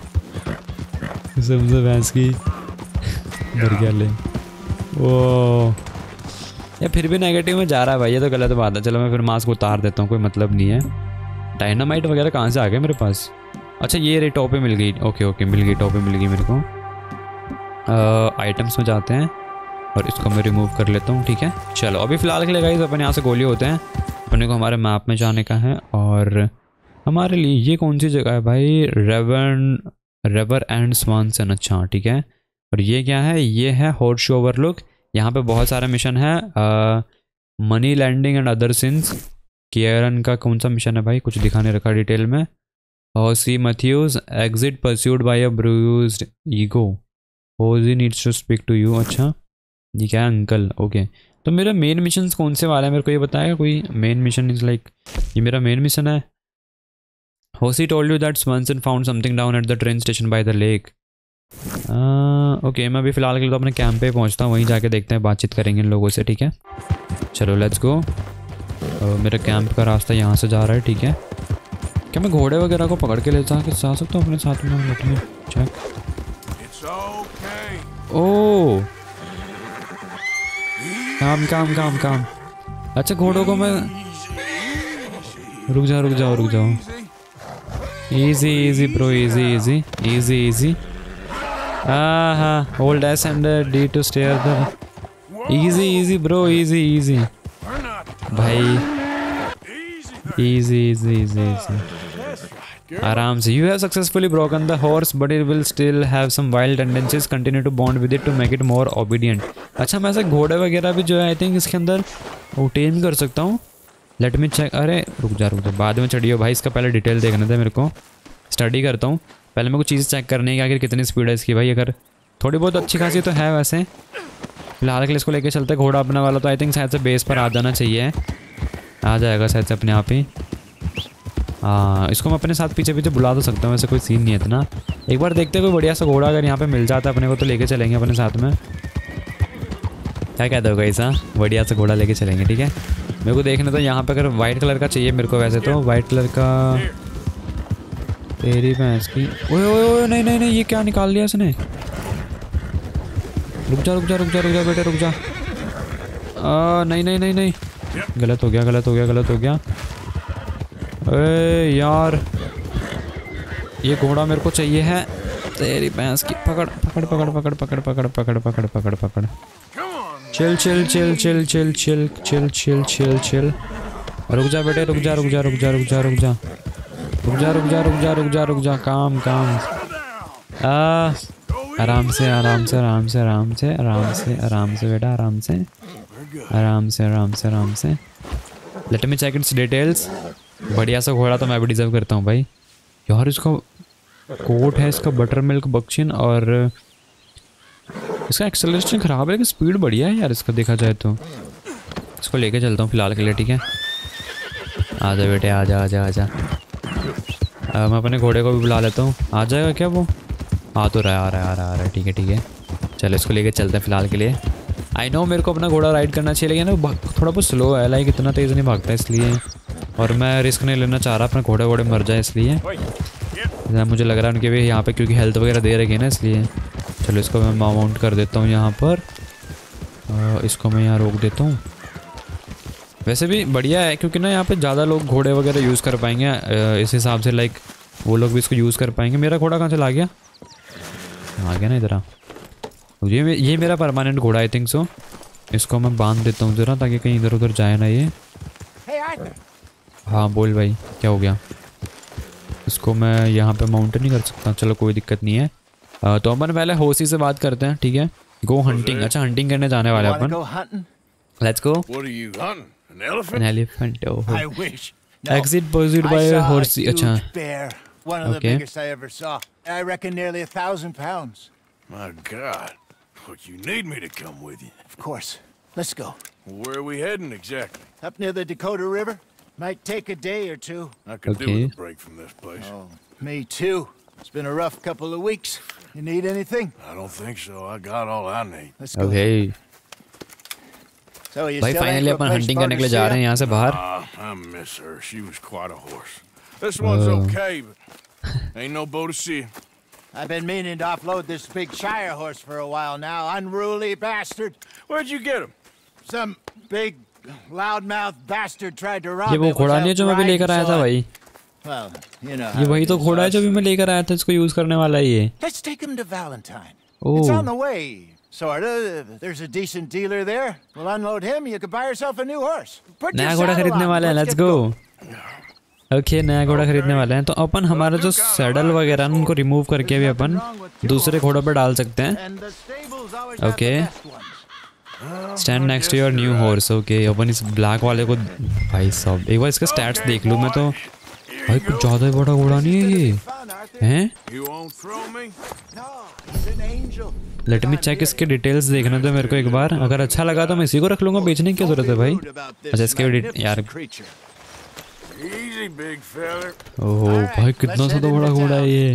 मुझे भैंस की मर गया ले। ओ या फिर भी नेगेटिव में जा रहा है भाई। ये तो गलत बात है। चलो मैं फिर मास्क उतार देता हूँ कोई मतलब नहीं है। डायनामाइट वगैरह कहाँ से आ गए मेरे पास? अच्छा ये रे टॉपी मिल गई। ओके ओके मिल गई टॉपी मिल गई मेरे को। आइटम्स में जाते हैं और इसको मैं रिमूव कर लेता हूँ। ठीक है चलो अभी फ़िलहाल के लिए गाइस अपन यहाँ से गोली होते हैं। अपने को हमारे मैप में जाने का है और हमारे लिए। ये कौन सी जगह है भाई? Reverend and Swanson. अच्छा ठीक है। और ये क्या है? ये है हॉर्स ओवरलुक। यहाँ पे बहुत सारे मिशन है। Money laundering and other sins. Karen का कौन सा मिशन है भाई? कुछ दिखाने रखा डिटेल में। Hosea Matthews exit pursued by a bruised ego. Hosea needs to speak to you. अच्छा ये क्या है? अंकल। ओके तो मेरा मेन मिशन कौन से वाला है मेरे को ये बताएगा कोई? मेन मिशन इज लाइक ये मेरा मेन मिशन है। Hosi told you that Swanson found something down at the train station by the lake. Okay मैं अभी फ़िलहाल के लिए तो अपने कैंप पे पहुंचता हूँ, वहीं जाके देखते हैं, बातचीत करेंगे इन लोगों से। ठीक है चलो लेट्स गो। मेरा कैंप का रास्ता यहाँ से जा रहा है। ठीक है क्या मैं घोड़े वगैरह को पकड़ के ले जा के जा सकता हूँ अपने साथ में? Late me check. ओह काम काम काम काम। अच्छा घोड़ों को मैं रुक जाओ रुक जाओ रुक जाओ। Easy, easy, bro. Easy, easy, easy, easy. Ah, ha. Hold S and uh, D to steer the. Easy, easy, bro. Easy, easy. भाई. Easy, easy, easy, easy. आराम से. You have successfully broken the horse, but it will still have some wild tendencies. Continue to bond with it to make it more obedient. अच्छा मैं ऐसे घोड़े वगैरह भी जो है आई थिंक इसके अंदर वो टेम कर सकता हूँ। Let me check. अरे रुक जा रुक जा बाद में चढ़ियो भाई, इसका पहले डिटेल देखना था मेरे को। स्टडी करता हूँ पहले, मेरे को चीज़ चेक करनी है कि आखिर कितनी स्पीड है इसकी भाई। अगर थोड़ी बहुत अच्छी खासी तो है वैसे। फिलहाल के लिए इसको लेके चलते घोड़ा अपना वाला, तो आई थिंक शायद से बेस पर आ जाना चाहिए। आ जाएगा शायद से अपने आप ही। हाँ इसको मैं अपने साथ पीछे पीछे बुला तो सकता हूँ, वैसे कोई सीन नहीं है इतना। एक बार देखते हैं कोई बढ़िया सा घोड़ा अगर यहाँ पर मिल जाता है अपने को तो लेके चलेंगे अपने साथ में। क्या कहते हो ऐसा? बढ़िया सा घोड़ा लेके चलेंगे। ठीक है मेरे को देखना तो यहाँ पे अगर वाइट कलर का चाहिए मेरे को, वैसे तो वाइट कलर का। तेरी भैंस की। ओए ओए ओए नहीं नहीं नहीं ये क्या निकाल लिया इसने? रुक जा रुक जा रुक जा रुक जा बेटे रुक जा। आ, नहीं नहीं नहीं नहीं गलत हो गया गलत हो गया गलत हो गया। अरे यार ये घोड़ा मेरे को चाहिए है। तेरी भैंस की। पकड़ पकड़ पकड़ पकड़ पकड़ पकड़ पकड़ पकड़ पकड़ पकड़। Chill chill chill chill chill chill chill chill chill chill. रुक जा बेटे रुक जा रुक जा रुक जा रुक जा रुक जा रुक जा रुक जा रुक जा रुक जा रुक जा। काम काम। आ आराम से आराम से आराम से आराम से आराम से आराम से बेटा आराम से आराम से आराम से आराम से। Let me check its details. बढ़िया सा घोड़ा तो मैं भी डिजर्व करता हूँ भाई। यार इसका कोट है इसका बटर मिल्क बक्शिन, और इसका एक्सेलरेशन ख़राब है लेकिन स्पीड बढ़िया है यार इसका देखा जाए तो। इसको लेके चलता हूँ फिलहाल के लिए। ठीक है आ जा बेटे आ जा आ जा आ जा। मैं अपने घोड़े को भी बुला लेता हूँ। आ जाएगा क्या वो? आ तो रहा है आ रहा है आ रहा है आ रहा है। ठीक है ठीक है चलो इसको लेके चलते हैं फिलहाल के लिए। आई नो मेरे को अपना घोड़ा राइड करना चाहिए लेकिन वो थोड़ा बहुत स्लो है, लाइक इतना तेज़ नहीं भागता इसलिए, और मैं रिस्क नहीं लेना चाह रहा अपने घोड़े वोड़े मर जाए इसलिए। मुझे लग रहा है उनके भी यहाँ पे क्योंकि हेल्थ वगैरह दे रखी है ना इसलिए। चलो इसको मैं माउंट कर देता हूँ यहाँ पर। आ, इसको मैं यहाँ रोक देता हूँ। वैसे भी बढ़िया है क्योंकि ना यहाँ पे ज़्यादा लोग घोड़े वगैरह यूज़ कर पाएंगे इस हिसाब से, लाइक वो लोग भी इसको यूज़ कर पाएंगे। मेरा घोड़ा कहाँ चला गया? आ गया ना इधर। ये ये मेरा परमानेंट घोड़ा आई थिंक सो। इसको मैं बांध देता हूँ ज़रा ताकि कहीं इधर उधर जाए ना ये। हाँ बोल भाई क्या हो गया? इसको मैं यहाँ पे माउंट नहीं कर सकता। चलो कोई दिक्कत नहीं है। आ, तो अपन पहले होसी से बात करते हैं। ठीक है गो हंटिंग। अच्छा हंटिंग करने जाने वाले अपन। Let's go. An elephant? An elephant. Oh. I wish. No. Exit pursued by a horse. I saw a Achha. huge bear. One of Okay. the biggest I ever saw. I reckon nearly a thousand pounds. My God. What, you need me to come with you? Of course. Let's go. Where are we heading exactly? Up near the Dakota River. Might take a day or two. I could do Okay. with a break from this place. Oh, me too. It's been a rough couple of weeks. You need anything? I don't think so. I got all I need. Let's go. Okay. So you भाई still finally ain't अपन replaced hunting करने के लिए जा रहे हैं यहाँ से बाहर। Ah, I miss her. She was quite a horse. This one's Oh. okay, but ain't no boat to see. I've been meaning to offload this big Shire horse for a while now. Unruly bastard. Where'd you get him? Some big loudmouth bastard tried to rob ये वो me. घोड़ा नहीं है जो मैं भी लेकर आया था भाई। Well, you know. ये how वही it तो is, घोड़ा है जो us. भी मैं लेकर आया था, इसको यूज करने वाला ही है। Let's take him to Valentine. Oh. It's on the way, sorta. There's a decent dealer there. We'll unload him. You could buy yourself a new horse. Put your नया घोड़ा saddle खरीदने on. वाले हैं। Let's let's get go. going. Okay नया घोड़ा खरीदने वाले हैं तो अपन हमारा जो सैडल वगैरह है उनको रिमूव करके भी अपन दूसरे घोड़ों पे डाल सकते हैं। Okay stand next to your new horse. Okay अपन इस ब्लैक वाले को भाई साहब एक बार इसके स्टैट्स देख लूँ मैं तो भाई कुछ ज़्यादा ही बड़ा घोड़ा नहीं है ये हैं। लेट मी चेक इसके डिटेल्स देखना तो मेरे को एक बार, अगर अच्छा लगा तो मैं इसी को रख लूँगा, बेचने की क्या जरूरत है भाई। अच्छा इसके यार ओह भाई कितना ज़्यादा बड़ा घोड़ा है ये।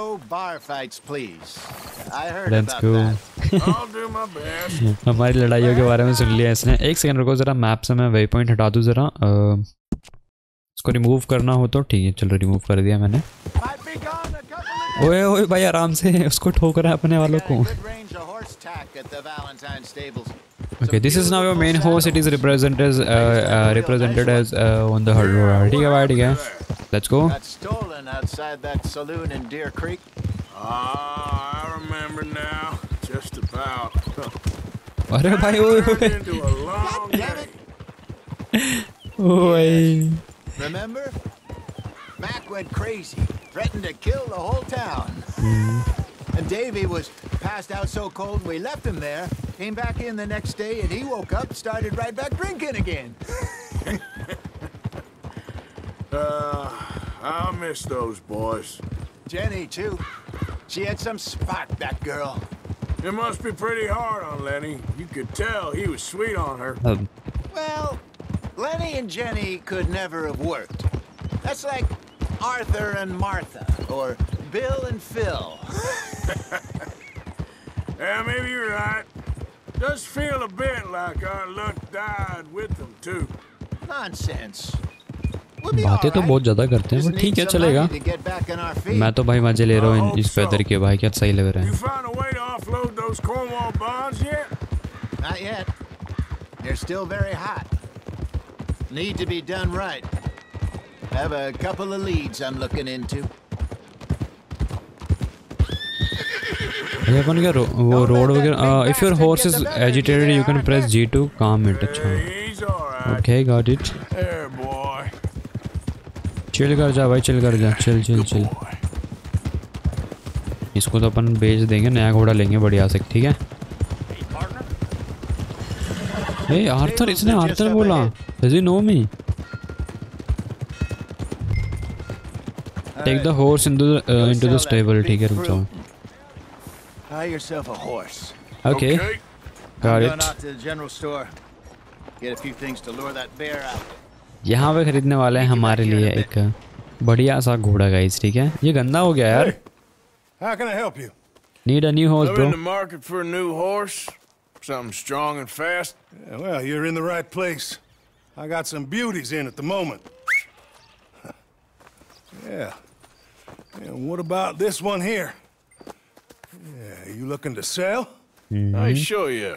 Let's go. हमारी लड़ाइयों के बारे में सुन लिया इसने। एक सेकंड रुको ज़रा, मैप से मैं वे पॉइंट हटा दूँ ज़रा। इसको रिमूव करना हो तो ठीक है, चलो रिमूव कर दिया मैंने। ओए ओए भाई आराम से, उसको ठोक रहा है अपने वालों को। Okay, this is now your main horse. It is represented as uh, uh, represented as uh, on the herd. ठीक है भाई ठीक है, let's go. Got stolen outside that saloon in Deer Creek. Ah, I remember now, just about. अरे भाई ओए ओए ओए। Remember? Mac went crazy, threatened to kill the whole town. Mm. And Davey was passed out so cold we left him there. Came back in the next day and he woke up, started right back drinking again. uh, I miss those boys. Jenny too. She had some spark, that girl. It must be pretty hard on Lenny. You could tell he was sweet on her. Um. Well, Lenny and Jenny could never have worked. That's like Arthur and Martha, or Bill and Phil. Yeah, maybe you're right. Does feel a bit like our luck died with them too. Nonsense. बातें तो बहुत ज़्यादा करते हैं, पर ठीक है चलेगा। मैं तो भाई मजे ले रहा हूँ इस वेदर के, भाई क्या सही लग रहा है। You found a way to offload those Cornwall bonds yet? Not yet. They're still very hot. Need to be done right. Have a couple of leads I'm looking into. ये अपन क्या रो, वो रोड वगैरह। If your horse is agitated, you can press G to calm it। अच्छा। Okay, got it। Chill कर जा भाई, chill कर जा, चिल चिल चिल। इसको तो अपन बेच देंगे, नया घोड़ा लेंगे बढ़िया से, ठीक है। ए आर्थर, इसने आर्थर बोला। Does he know me? Take the horse into the uh, into the stable। ठीक है रुक जाओ। Buy yourself a horse. Okay. Got it. Out to the general store. Get a few things to lure that bear out. यहाँ पे खरीदने वाले हैं हमारे लिए एक बढ़िया सा घोड़ा गाइस, ठीक है। ये गंदा हो गया यार। How can I help you? Need a new horse, bro. I'm in the market for a new horse. Something strong and fast. Yeah, well, you're in the right place. I got some beauties in at the moment. Yeah. And what about this one here? Yeah, you looking to sell? Mm-hmm. I show you.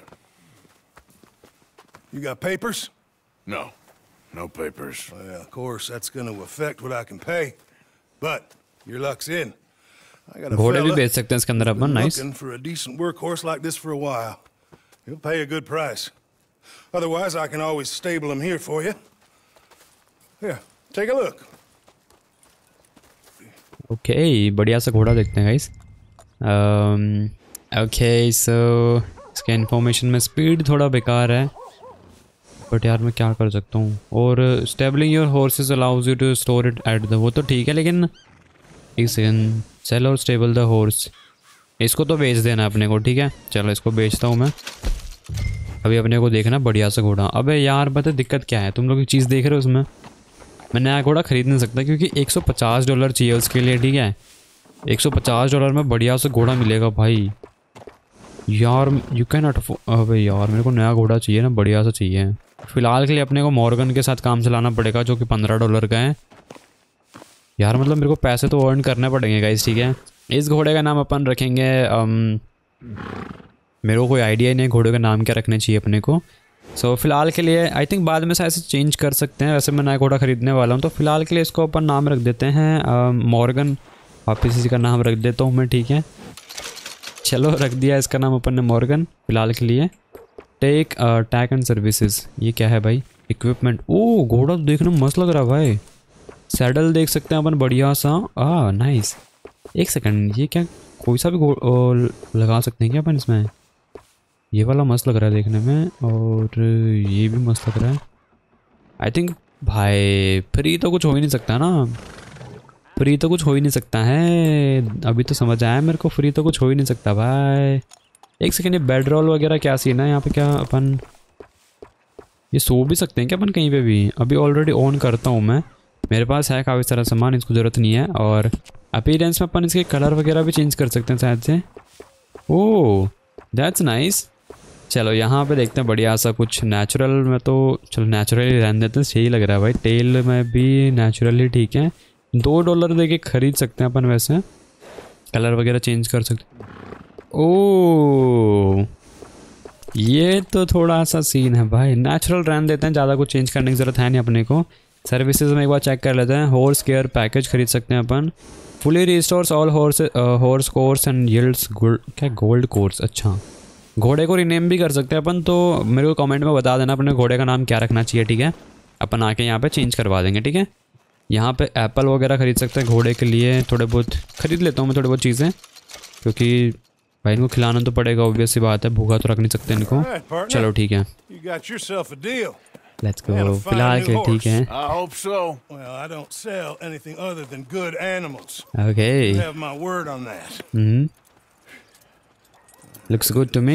You got papers? No. No papers. Well, of course, that's going to affect what I can pay. But your luck's in. I got a घोड़े भी बेच सकते हैं इसके अंदर अपन, nice. Looking for a decent workhorse like this for a while. He'll pay a good price. Otherwise, I can always stable him here for you. Here, take a look. Okay, बढ़िया सा घोड़ा देखते हैं गाइस। um, okay, so इसके information में speed थोड़ा बेकार है, बट यार मैं क्या कर सकता हूँ। और stabling your horses allows you to store it at the, वो तो ठीक है, लेकिन एक सेकंड, सेल और स्टेबल द हॉर्स, इसको तो बेच देना अपने को, ठीक है। चलो इसको बेचता हूँ मैं। अभी अपने को देखना बढ़िया सा घोड़ा। अबे यार बता दिक्कत क्या है, तुम लोग एक चीज़ देख रहे हो उसमें, मैं नया घोड़ा खरीद नहीं सकता क्योंकि एक सौ पचास डॉलर चाहिए उसके लिए, ठीक है। एक सौ पचास डॉलर में बढ़िया सा घोड़ा मिलेगा भाई यार। यू कैन नॉट, अबे यार मेरे को नया घोड़ा चाहिए ना, बढ़िया सा चाहिए। फ़िलहाल के लिए अपने को मॉर्गन के साथ काम चलाना पड़ेगा जो कि पंद्रह डॉलर का है यार। मतलब मेरे को पैसे तो अर्न करने पड़ेंगे गाइस, ठीक है। इस घोड़े का नाम अपन रखेंगे, um, मेरे को कोई आइडिया ही नहीं घोड़े का नाम क्या रखने चाहिए अपने को। सो so, फिलहाल के लिए आई थिंक बाद में शायद से चेंज कर सकते हैं। वैसे मैं नया घोड़ा खरीदने वाला हूँ, तो फिलहाल के लिए इसको अपन नाम रख देते हैं मॉर्गन। वापस इसी का नाम रख देता हूँ मैं, ठीक है। चलो रख दिया इसका नाम अपन ने मॉर्गन फिलहाल के लिए। टेक टैक एंड सर्विसेज, ये क्या है भाई? इक्विपमेंट। ओ घोड़ा देखने में मस्त लग रहा है भाई, सैडल देख सकते हैं अपन बढ़िया सा। आ नाइस। एक सेकंड, ये क्या कोई सा भी लगा सकते हैं क्या अपन इसमें? ये वाला मस्त लग रहा है देखने में, और ये भी मस्त लग रहा है। आई थिंक भाई फ्री तो कुछ हो ही नहीं सकता ना, फ्री तो कुछ हो ही नहीं सकता है। अभी तो समझ आया मेरे को, फ्री तो कुछ हो ही नहीं सकता भाई। एक सेकंड, ये बेड रोल वगैरह क्या सीन है यहाँ पे? क्या अपन ये सो भी सकते हैं क्या अपन कहीं पे भी? अभी ऑलरेडी ऑन करता हूँ मैं, मेरे पास है काफ़ी सारा सामान, इसको ज़रूरत नहीं है। और अपीयरेंस में अपन इसके कलर वगैरह भी चेंज कर सकते हैं शायद से। Oh that's nice. चलो यहाँ पे देखते हैं बढ़िया सा कुछ नेचुरल में, तो चलो नेचुरल ही रहने देते हैं, सही लग रहा है भाई। टेल में भी नेचुरल ही ठीक है। दो डॉलर दे के खरीद सकते हैं अपन, वैसे कलर वगैरह चेंज कर सकते। ओह ये तो थोड़ा सा सीन है भाई, नेचुरल रहने देते हैं, ज़्यादा कुछ चेंज करने की ज़रूरत है नहीं अपने को। सर्विसेज में एक बार चेक कर लेते हैं। हॉर्स केयर पैकेज खरीद सकते हैं अपन। Fully restores all horse horse cores and yields gold, क्या गोल्ड कोर्स? अच्छा, घोड़े को रिनेम भी कर सकते हैं अपन, तो मेरे को कमेंट में बता देना अपने घोड़े का नाम क्या रखना चाहिए, ठीक है? अपन आके यहाँ पे चेंज करवा देंगे, ठीक है? यहाँ पे एप्पल वगैरह खरीद सकते हैं घोड़े के लिए, थोड़े बहुत खरीद लेता हूँ मैं थोड़ी बहुत चीज़ें, क्योंकि भाई इनको खिलाना तो पड़ेगा, ऑब्वियस सी बात है, भूखा तो रख नहीं सकते इनको। चलो ठीक है, लेट्स गो। फिलहाल के ठीक है। I hope so. Well, I don't sell anything other than good animals. Okay. You have my word on that. Mm-hmm. Looks good to me.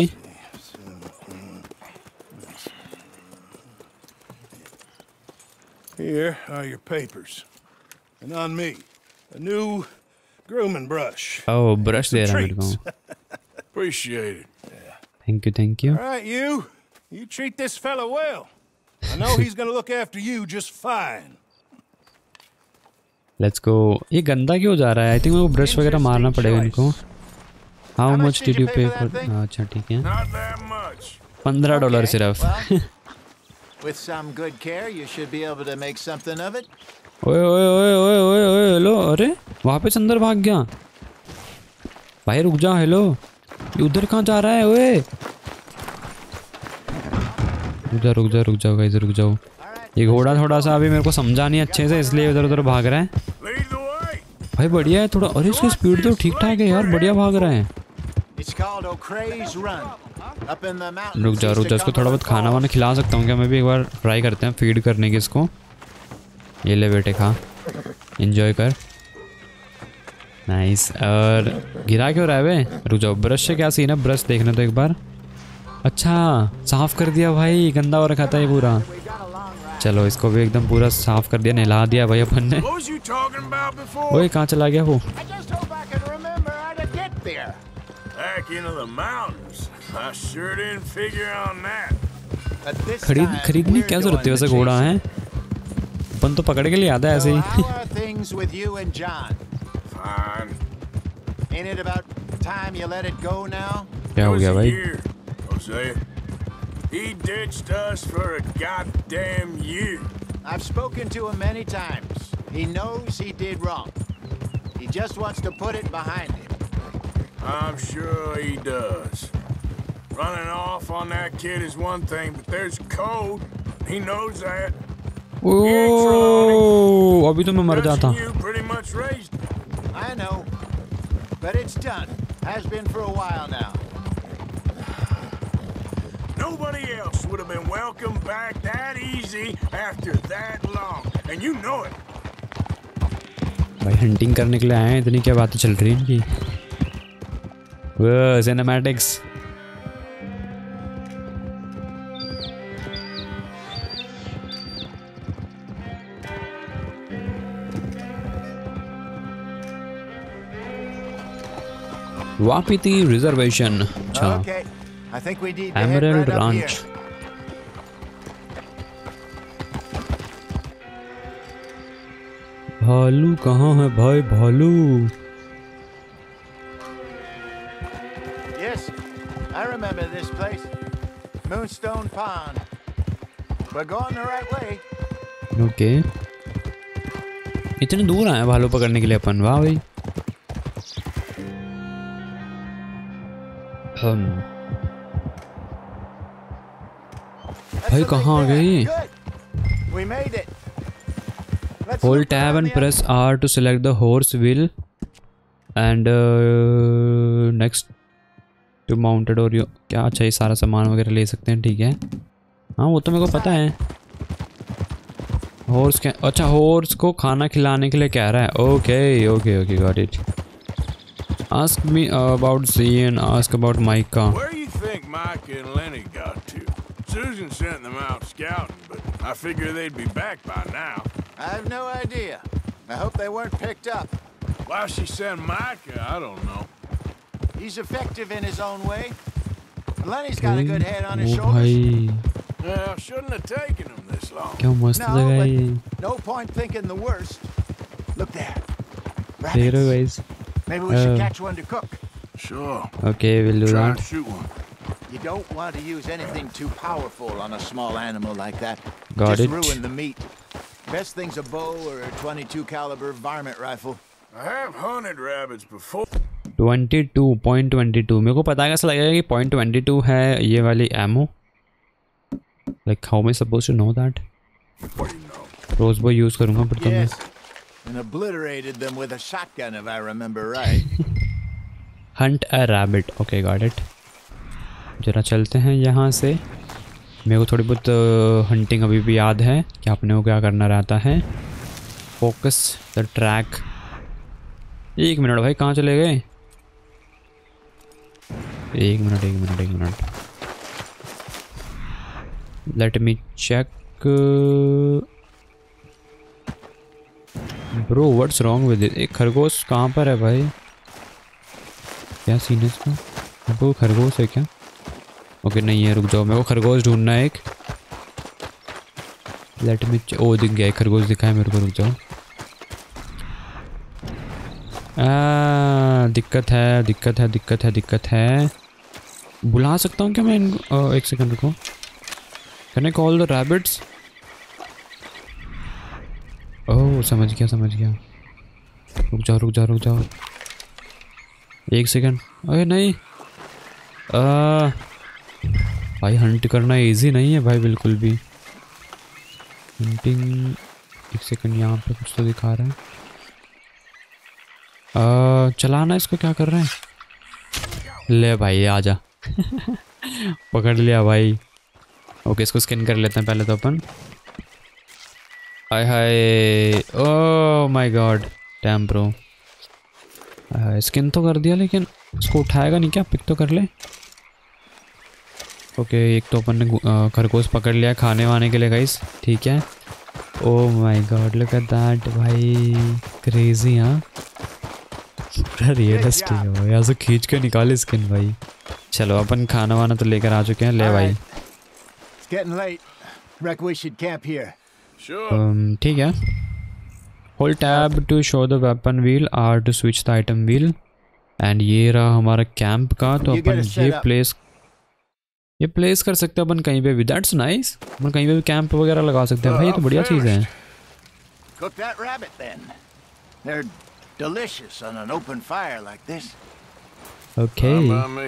Here are your papers. And on me, a new grooming brush. Oh, brush दे रहा है मेरे को। Appreciate it. Yeah. Thank you, thank you. All right, you. You treat this fella well. I know he's gonna look after you just fine. Let's go. ये गंदा क्यों जा रहा है? I think वो ब्रश वगैरह मारना पड़ेगा इनको। How much did you pay for? अच्छा ठीक है। पंद्रह डॉलर सिर्फ। With some good care, you should be able to make something of it. ओए ओए ओए ओए ओए ओए हेलो, अरे वापस अंदर भाग गया भाई, रुक जा। हेलो, ये उधर कहाँ जा रहा है? ओए रुक जा रुक जा रुक जाओ गाइस, रुक जाओ। ये घोड़ा थोड़ा सा अभी मेरे को समझा नहीं अच्छे से, इसलिए इधर उधर भाग रहा है भाई। बढ़िया है थोड़ा, अरे इसकी स्पीड तो ठीक ठाक है यार, बढ़िया भाग रहा है। रुक जा रुक जा, इसको थोड़ा बहुत खाना वाना खिला सकता हूँ क्या मैं भी? एक बार ट्राई करते हैं फीड करने की इसको। ये ले बेटे खा, एंजॉय कर। नाइस। और गिरा क्यों रहा है बे? रुक जाओ, ब्रश से क्या सीन है? ब्रश देखने तो एक बार। अच्छा साफ कर दिया भाई, गंदा हो रखा था ये पूरा। चलो इसको भी एकदम पूरा साफ कर दिया, नहला दिया भाई अपन ने। ओए कहाँ चला गया वो? खरीद खरीदने क्या जरूरत है वैसे? घोड़ा है अपन तो पकड़ के लिए आता है ऐसे ही। क्या हो गया भाई? He ditched us for a goddamn year. I've spoken to him many times. He knows he did wrong. He just wants to put it behind him. I'm sure he does. Running off on that kid is one thing, but there's code. He knows that. Oh, अभी तो मैं मर जाता। You pretty much raised him. I know, but it's done. Has been for a while now. Nobody else would have been welcomed back that easy after that long, and you know it. भाई hunting करने के लिए आए हैं, इतनी क्या बातें चल रही हैं इनकी? वो सिनेमैटिक्स। Wapiti reservation. अच्छा I think we need to emerald head right up ranch। here. भालू कहाँ है भाई? भालू। Yes, I remember this place. Moonstone Pond. We're going the right way. Okay, इतने दूर आए भालू पकड़ने के लिए अपन? वाह भाई। हम भाई कहाँ आ गई? We made it. Hold tab and press R to select the horse wheel and uh, next to mounted और यो क्या अच्छा ये सारा सामान वगैरह ले सकते हैं ठीक है हाँ वो तो मेरे को पता है हॉर्स क्या अच्छा हॉर्स को खाना खिलाने के लिए कह रहा है okay okay okay got it Ask me about Z and ask about Micah. Where do you think Micah and Lenny got to? Susan sent them out scouting, but I figure they'd be back by now. I have no idea. I hope they weren't picked up. Why she sent Micah, I don't know. He's effective in his own way. Lenny's got a good head on his ओ shoulders. भाई Well, shouldn't have taken him this long. क्या मस्त No, जगह है ये but no point thinking the worst. Look there. देख रहे हो guys Maybe we should Oh. catch one to cook. Sure. Okay, we'll do Try that. and shoot one. You don't want to use anything too powerful on a small animal like that. Got Just it. ruin the meat. Best thing's a bow or a twenty-two caliber varmint rifle. I have hunted rabbits before. twenty-two point two two मेरे को पता है कैसा लगेगा कि point two two है ये वाली ammo. Like how am I supposed to know that? What do you know? Crossbow use करूँगा फिर तो मैं Yes. And obliterated them with a shotgun if I remember right. Hunt a rabbit. Okay, got it. जरा चलते हैं यहाँ से मेरे को थोड़ी बहुत हंटिंग अभी भी याद है कि अपने को क्या करना रहता है फोकस द ट्रैक एक मिनट भाई कहाँ चले गए एक मिनट एक मिनट एक minute let me check bro what's wrong with it एक खरगोश कहाँ पर है भाई क्या सीन है इसका मेरे को खरगोश है क्या ओके नहीं है रुक जाओ मेरे को खरगोश ढूंढना है एक लेट मी ओ दिख गया खरगोश दिखा है मेरे को रुक जाओ आ, दिक्कत है दिक्कत है दिक्कत है दिक्कत है बुला सकता हूँ क्या मैं इनको एक सेकंड रुको can I call the rabbits oh समझ गया समझ गया रुक जाओ रुक जाओ रुक जाओ एक सेकंड अरे नहीं आ, भाई हंट करना इजी नहीं है भाई बिल्कुल भी हंटिंग एक सेकंड यहाँ पे कुछ तो दिखा रहा है आ, चलाना इसको क्या कर रहे हैं ले भाई आजा पकड़ लिया भाई ओके इसको स्किन कर लेते हैं पहले तो अपन hi hi oh my god damn bro skin तो कर दिया लेकिन इसको उठाएगा नहीं क्या पिक तो कर ले ओके एक तो अपन ने खरगोश पकड़ लिया खाने वाने के लिए गाइस ठीक है oh my god look at that भाई क्रेजी हाँ पूरा रियलिस्टिक है भाई यहाँ से खींच के निकाले स्किन भाई चलो अपन खाना वाना तो लेकर आ चुके हैं ले भाई It's getting late. Reckon we should camp here. um, ठीक है hold tab to show the weapon wheel R to switch the item wheel and ये रहा हमारा कैंप का तो अपन ये प्लेस ये प्लेस कर सकते हैं अपन कहीं पे भी दैट्स नाइस अपन कहीं पे भी कैंप वगैरह लगा सकते हैं भाई ये तो बढ़िया चीज़ है Cook that rabbit then. They're delicious on an open fire like this. Okay.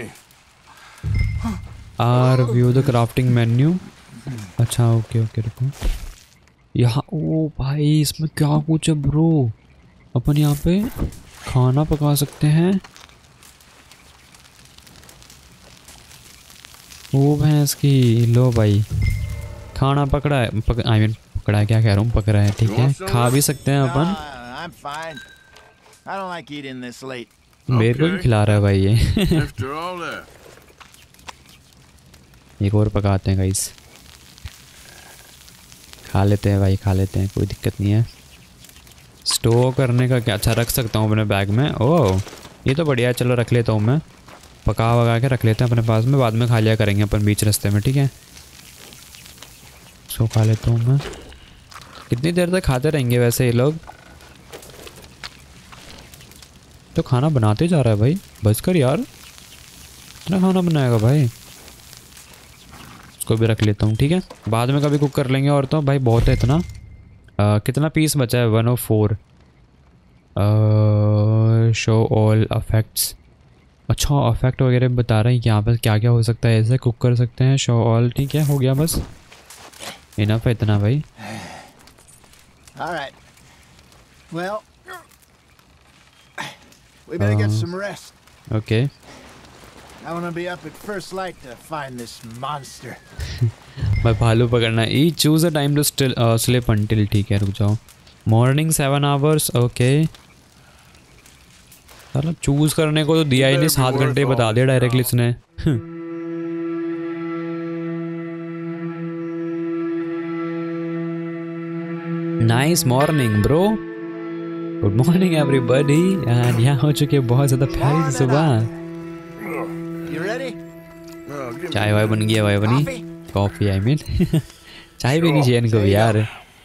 R view the crafting menu अच्छा ओके ओके रुको यहाँ ओ भाई इसमें क्या कुछ है ब्रो अपन यहाँ पे खाना पका सकते हैं ओ भैंस की लो भाई खाना पकड़ा है पक, आई मीन पकड़ा है क्या कह रहा हूँ पक रहा है ठीक है खा भी सकते हैं अपन I'm fine. I don't like eating this late. मेरे को भी खिला रहा है भाई ये एक और पकाते हैं गाइस खा लेते हैं भाई खा लेते हैं कोई दिक्कत नहीं है स्टोव करने का क्या अच्छा रख सकता हूँ अपने बैग में ओह ये तो बढ़िया है चलो रख लेता हूँ मैं पका वगा के रख लेते हैं अपने पास में बाद में खा लिया करेंगे अपन बीच रास्ते में ठीक है सो खा लेता हूँ मैं कितनी देर तक खाते रहेंगे वैसे ये लोग तो खाना बनाते जा रहा है भाई बस कर यार इतना खाना बनाएगा भाई इसको भी रख लेता हूँ ठीक है बाद में कभी कुक कर लेंगे और तो भाई बहुत है इतना आ, कितना पीस बचा है one o four show all effects अच्छा अफेक्ट वगैरह बता रहे हैं यहाँ पर क्या क्या हो सकता है ऐसे कुक कर सकते हैं शो ऑल ठीक है हो गया बस इनफ है इतना भाई All right. Well, we better get some rest. Okay. I want to be up at first light to find this monster. भाई भालू पकड़ना है। Each choose a time to still uh, sleep until, ठीक है रुक जाओ। Morning seven hours, okay. साला choose करने को तो दिया ही नहीं, सात घंटे बता दिया डायरेक्टली इसने। Nice morning bro, good morning everybody. And यहाँ हो चुकी है बहुत ज़्यादा प्यारी सी सुबह। चाय वाय बन गया, वाय बनी, कॉफ़ी आई मीन। चाय पीनी चाहिए इनको भी यार।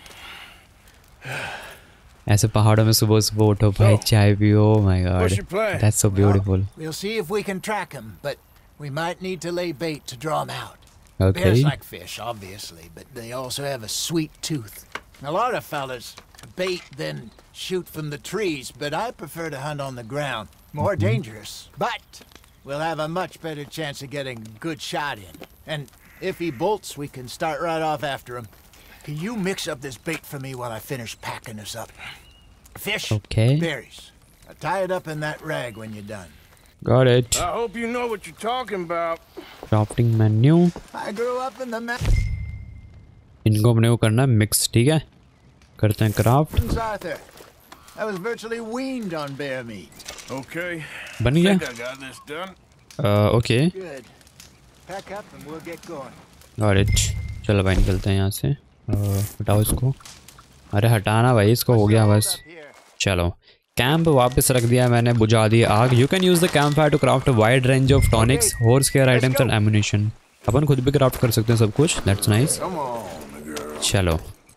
ऐसे पहाड़ों में सुबह सुबह उठो भाई, चाय पियो। My god, that's so beautiful. We'll see if we can track him, but we might need to lay bait to draw him out. Okay. Bears like fish, obviously, but they also have a sweet tooth. A lot of fellas bait then shoot from the trees, but I prefer to hunt on the ground. More dangerous, but we'll have a much better chance of getting a good shot in. And if he bolts, we can start right off after him. Can you mix up this bait for me while I finish packing this up? Fish, okay. Berries. I'll tie it up in that rag when you're done. Got it. I hope you know what you're talking about. Crafting menu. I grew up in the ma- इनको अपने को करना है mix, ठीक है? करते हैं craft. Arthur, I was virtually weaned on bear meat. Okay. बन गया? I got this done. Uh, okay. Good. Pack up and we'll get going. Got it. चलो भाई निकलते हैं यहाँ से। uh, हटाओ इसको। अरे हटाना भाई इसको, हो गया बस। चलो कैंप वापस रख दिया मैंने, बुझा दिया आग। You can use the camp fire to craft a wide range of tonics, horse care items and ammunition. अपन खुद भी क्राफ्ट कर सकते हैं सब कुछ, दैट्स नाइस। चलो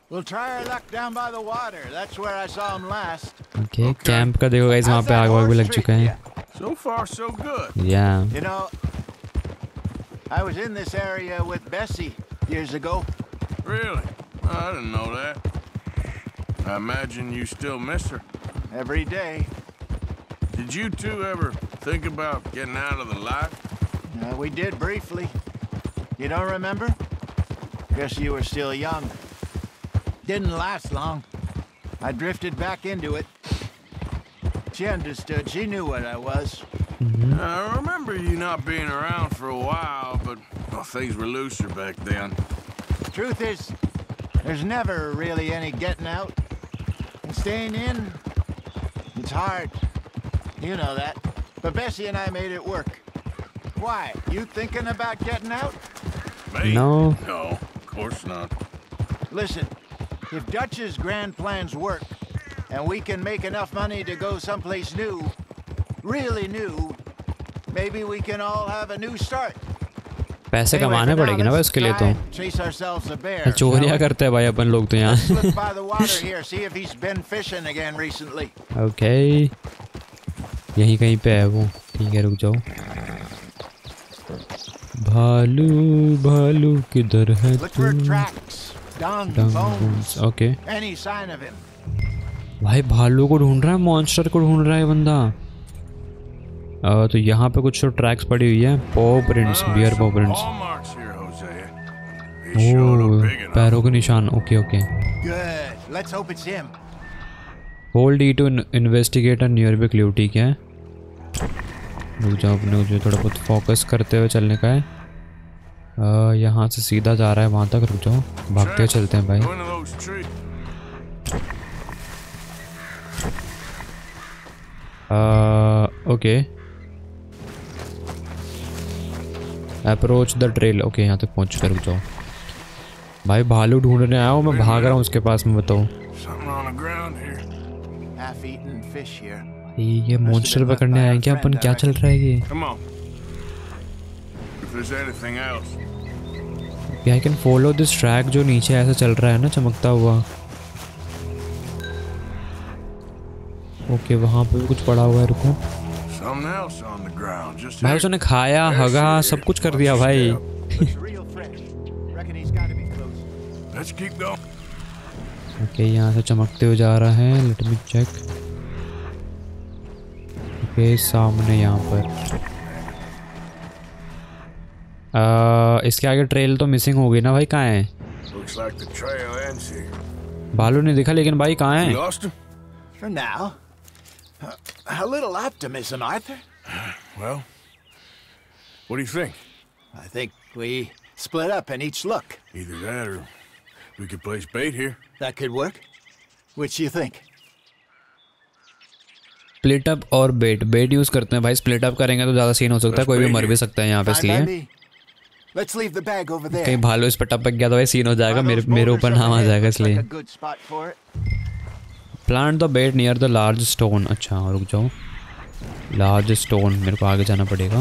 ओके, कैंप का देखो गाइस, वहाँ पे आग वाग भी लग चुका है। So far, so good. Yeah. You know, I was in this area with Bessie years ago. Really? I didn't know that. I imagine you still miss her. Every day. Did you two ever think about getting out of the life? Uh, we did briefly. You don't remember? Guess you were still young. Didn't last long. I drifted back into it. She understood. She knew what I was. Mm-hmm. I remember you not being around for a while, but well, things were looser back then. Truth is, there's never really any getting out. And staying in, it's hard. You know that. But Bessie and I made it work. Why? You thinking about getting out? Me? No. No, of course not. Listen, if Dutch's grand plans work, and we can make enough money to go someplace new, really new, maybe we can all have a new start. पैसे कमाने पड़ेंगे ना भाई उसके लिए तो। Chase ourselves a bear. चोरियाँ करते हैं भाई अपन लोग तो यहाँ। Look by the water here, see if he's been fishing again recently. Okay. यहीं कहीं पे है वो, ठीक है रुक जाओ। भालू भालू किधर है तू? Dung, bones. Okay. Any sign of him? भाई भालू को ढूंढ रहा है, मॉन्स्टर को ढूंढ रहा है बंदा। आ, तो यहाँ पे कुछ तो ट्रैक्स पड़ी हुई है, paw prints, bear paw prints. Oh, पैरों के निशान। Okay okay. Good. Let's hope it's him. Hold E to investigate a nearby clue, ठीक है। रुक जाओ, अपने मुझे थोड़ा बहुत फोकस करते हुए चलने का है। आ, यहाँ से सीधा जा रहा है वहाँ तक, रुक जाओ, भागते हुए चलते हैं भाई। Okay, approach the trail. Okay, यहाँ तक पहुँच कर रुक जाओ भाई। भालू ढूंढने आया हूँ मैं, भाग रहा हूँ उसके पास में, बताओ। ये मॉन्स्टर पकड़ने आए क्या अपन? क्या चल रहा है ये? I can follow this track, जो नीचे ऐसा चल रहा है ना चमकता हुआ। ओके, वहाँ पे भी कुछ पड़ा हुआ है, रुको भाई। उसने खाया, हगा, सब कुछ कर दिया भाई। ओके, यहाँ से चमकते हुए जा रहा है, लेट मी चेक। ओके, सामने यहाँ पर। आ, इसके आगे ट्रेल तो मिसिंग हो गई ना भाई, कहाँ है? भालू नहीं दिखा, लेकिन भाई कहाँ है? For now. Uh, a little optimism, Arthur. Well, what do you think? I think we split up and each look. Either that or we could place bait here. That could work. Which do you think? Split up और bait bait use करते हैं भाई. Split up करेंगे तो ज़्यादा scene हो सकता है, कोई भी मर भी सकता है यहाँ पे, इसलिए कहीं भालू इस पर टपक गया तो भाई सीन हो जाएगा, मेरे मेरे ऊपर नाम आ जाएगा, इसलिए. Plant the bait near the large stone. अच्छा रुक जाओ, लार्ज स्टोन मेरे को आगे जाना पड़ेगा.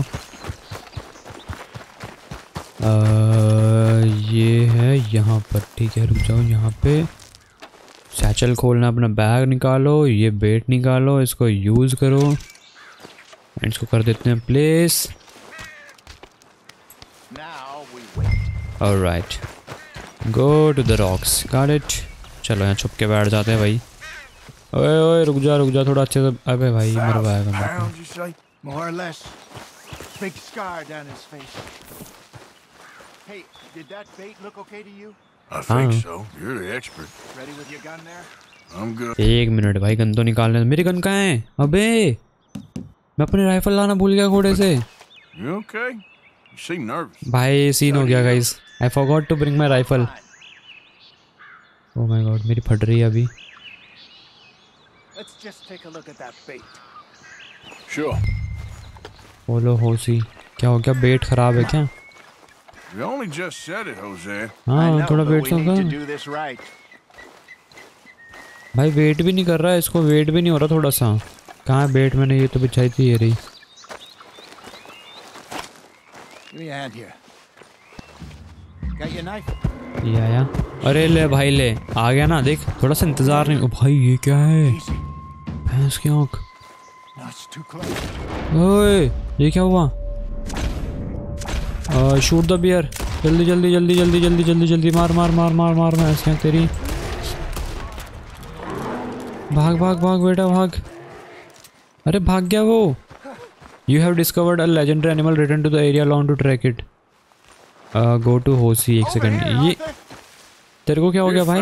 आ, ये है यहाँ पर, ठीक है रुक जाओ. यहाँ पे सैचल खोलना, अपना बैग निकालो, ये बेट निकालो, इसको यूज़ करो, इसको कर देते हैं place. Alright, go to the rocks, got it. चलो यहाँ छुप के बैठ जाते हैं भाई. ओए ओए रुक जा रुक जा थोड़ा अच्छे से. अबे भाई मरवाएगा मेरे को. I think so. You're the expert. Ready with your gun there? I'm good. एक मिनट भाई, गन तो निकालने. मेरी गन कहाँ है? अबे मैं अपनी राइफल लाना भूल गया घोड़े से. You okay? You seem nervous. भाई सीन हो गया guys. I forgot to bring my rifle. Oh my god, मेरी फट रही है अभी. Let's just take a look at that bait. Sure. बोलो होसी, क्या हो गया? बेट खराब है क्या? You only just said it, Jose. हाँ थोड़ा वेट तो कर भाई. वेट भी नहीं कर रहा है, इसको वेट भी नहीं हो रहा थोड़ा सा. कहाँ है वेट? मैंने ये तो बिछाई थी, ये रही. ये आया. अरे ले भाई ले, आ गया ना. देख थोड़ा सा इंतजार नहीं. ओ भाई ये क्या है? भैंस की आँख. ओए ये क्या हुआ? Shoot the bear. जल्दी जल्दी जल्दी जल्दी जल्दी जल्दी जल्दी मार मार मार मार मार. मैं ऐसे तेरी. भाग भाग भाग बेटा भाग. अरे भाग गया वो. You have discovered a legendary animal, return to the area long to track it. Go to Hosea. एक सेकंड, ये तेरे को क्या हो गया भाई?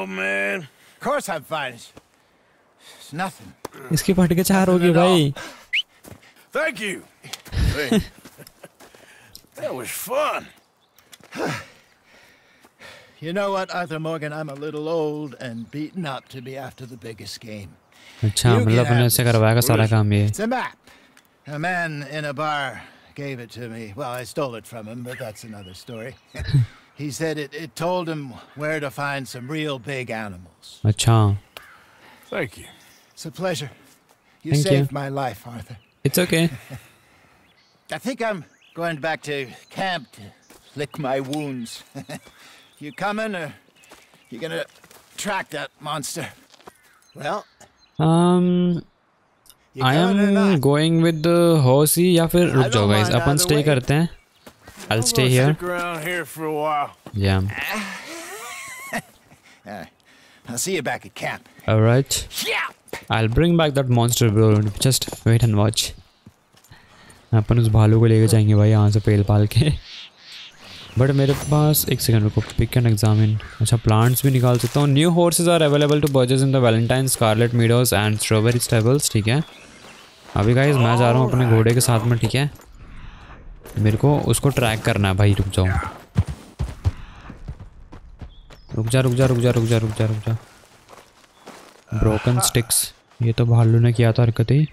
इसकी फट के चार हो गई भाई. Thank you. That was fun. You know what, Arthur Morgan, I'm a little old and beaten up to be after the biggest game. अच्छा मतलब अपने ऐसे करवाएगा सारा काम ये. It's a map. A man in a bar gave it to me. Well, I stole it from him, but that's another story. He said it, it told him where to find some real big animals. अच्छा. Thank you. It's a pleasure. You Thank saved you. my life, Arthur. It's okay. I think I'm going back to camp to lick my wounds. You coming or you gonna track that monster? Well, um, I am going with the horsey. या फिर रुक जाओ guys, अपन stay करते हैं. I'll stay here. Stick around here for a while. Yeah. I'll see you back at camp. All right. I'll bring back that monster, bro. Just wait and watch. अपन उस भालू को लेके जाएंगे भाई यहाँ से पेल पाल के. बट मेरे पास एक सेकंड रुको. Pick and examine. अच्छा प्लांट्स भी निकाल सकता हूँ. New horses are available to purchase in the Valentine, Scarlett Meadows and Strawberry stables. ठीक है अभी गाइस मैं जा रहा हूँ अपने घोड़े के साथ में. ठीक है मेरे को उसको ट्रैक करना है भाई. रुक जाओ रुक जा रुक जा रुक जा रुक जा रुक जा रुक जा. ब्रोकन स्टिक्स, ये तो भालू ने किया था हरकत ही.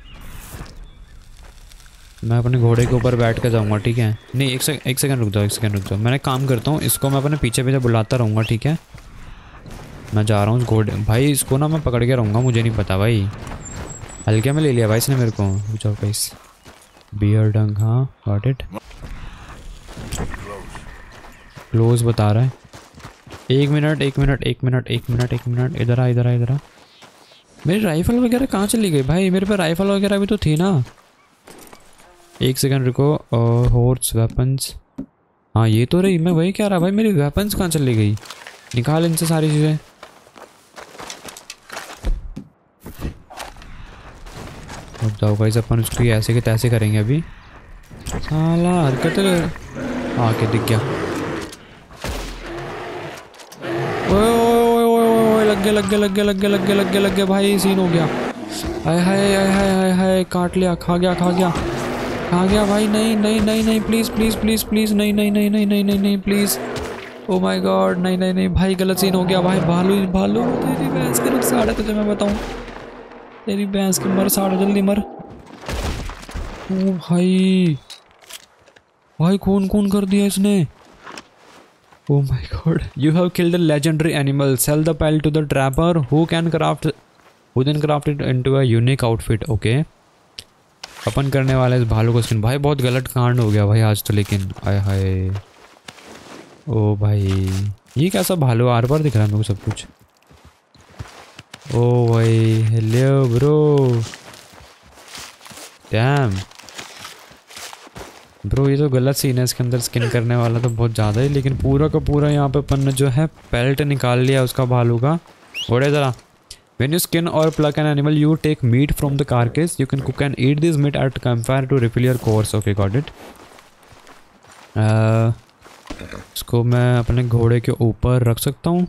मैं अपने घोड़े के ऊपर बैठ कर जाऊँगा. ठीक है नहीं एक सेकंड एक सेकंड रुक जाओ एक सेकंड रुक जाओ. मैंने काम करता हूँ, इसको मैं अपने पीछे पीछे बुलाता रहूँगा. ठीक है मैं जा रहा हूँ उस घोड़े भाई. इसको ना मैं पकड़ के रहूँगा, मुझे नहीं पता भाई. हल्के में ले लिया भाई इसने मेरे को. रुक जाओ गाइस. बियर डंग. हाँ गॉट इट. क्लोज बता रहा है. एक मिनट एक मिनट एक मिनट एक मिनट एक मिनट. इधर आ इधर आ इधर आ. मेरी राइफल वगैरह कहाँ चली गई भाई? मेरे पे राइफल वगैरह भी तो थी ना. एक सेकंड रुको. Horse weapons. हाँ ये तो रही. मैं वही कह रहा भाई मेरी वेपन्स कहाँ चली गई? निकाल इनसे सारी चीज़ें. रुक जाओ गाइस, अपन उसको ऐसे के तैसे करेंगे अभी. साला हरकत आके दिख गया. ओए ओए ओए ओए लग गया लग गया लग गया लग गया लग गया लग गया लग गया भाई. सीन हो गया. हाय हाय हाय हाय हाय हाय काट लिया, खा गया खा गया खा गया भाई। नहीं नहीं नहीं नहीं प्लीज़ प्लीज़ प्लीज़ प्लीज़ नहीं नहीं नहीं नहीं नहीं नहीं नहीं प्लीज़। ओ माय गॉड नहीं नहीं नहीं भाई गलत सीन हो गया भाई। भालू भालू तेरी भैंस के रुख साढ़े तुझे मैं बताऊँ, तेरी भैंस की मर साढ़े जल्दी मर। ओ भाई भाई खून खून कर दिया इसने। Oh my god, you have killed a legendary animal. Sell the pelt to the trapper who can craft who then craft it into a unique outfit. Okay. अपन करने वाले इस भालू को स्किन। भाई बहुत गलत कांड हो गया भाई आज तो, लेकिन आय हाय। ओ भाई ये कैसा भालू आर पार दिख रहा है मेरे को सब कुछ। ओ भाई हेलो ब्रो, डैम ब्रो ये तो गलत सीन है इसके अंदर स्किन करने वाला तो बहुत ज़्यादा ही, लेकिन पूरा का पूरा यहाँ पे अपन ने जो है पेल्ट निकाल लिया उसका भालू का। थोड़े ज़रा when you skin or pluck an animal you take meat from the carcass, you can cook and eat this meat at campfire to refill your cores. Okay got it. इसको मैं अपने घोड़े के ऊपर रख सकता हूँ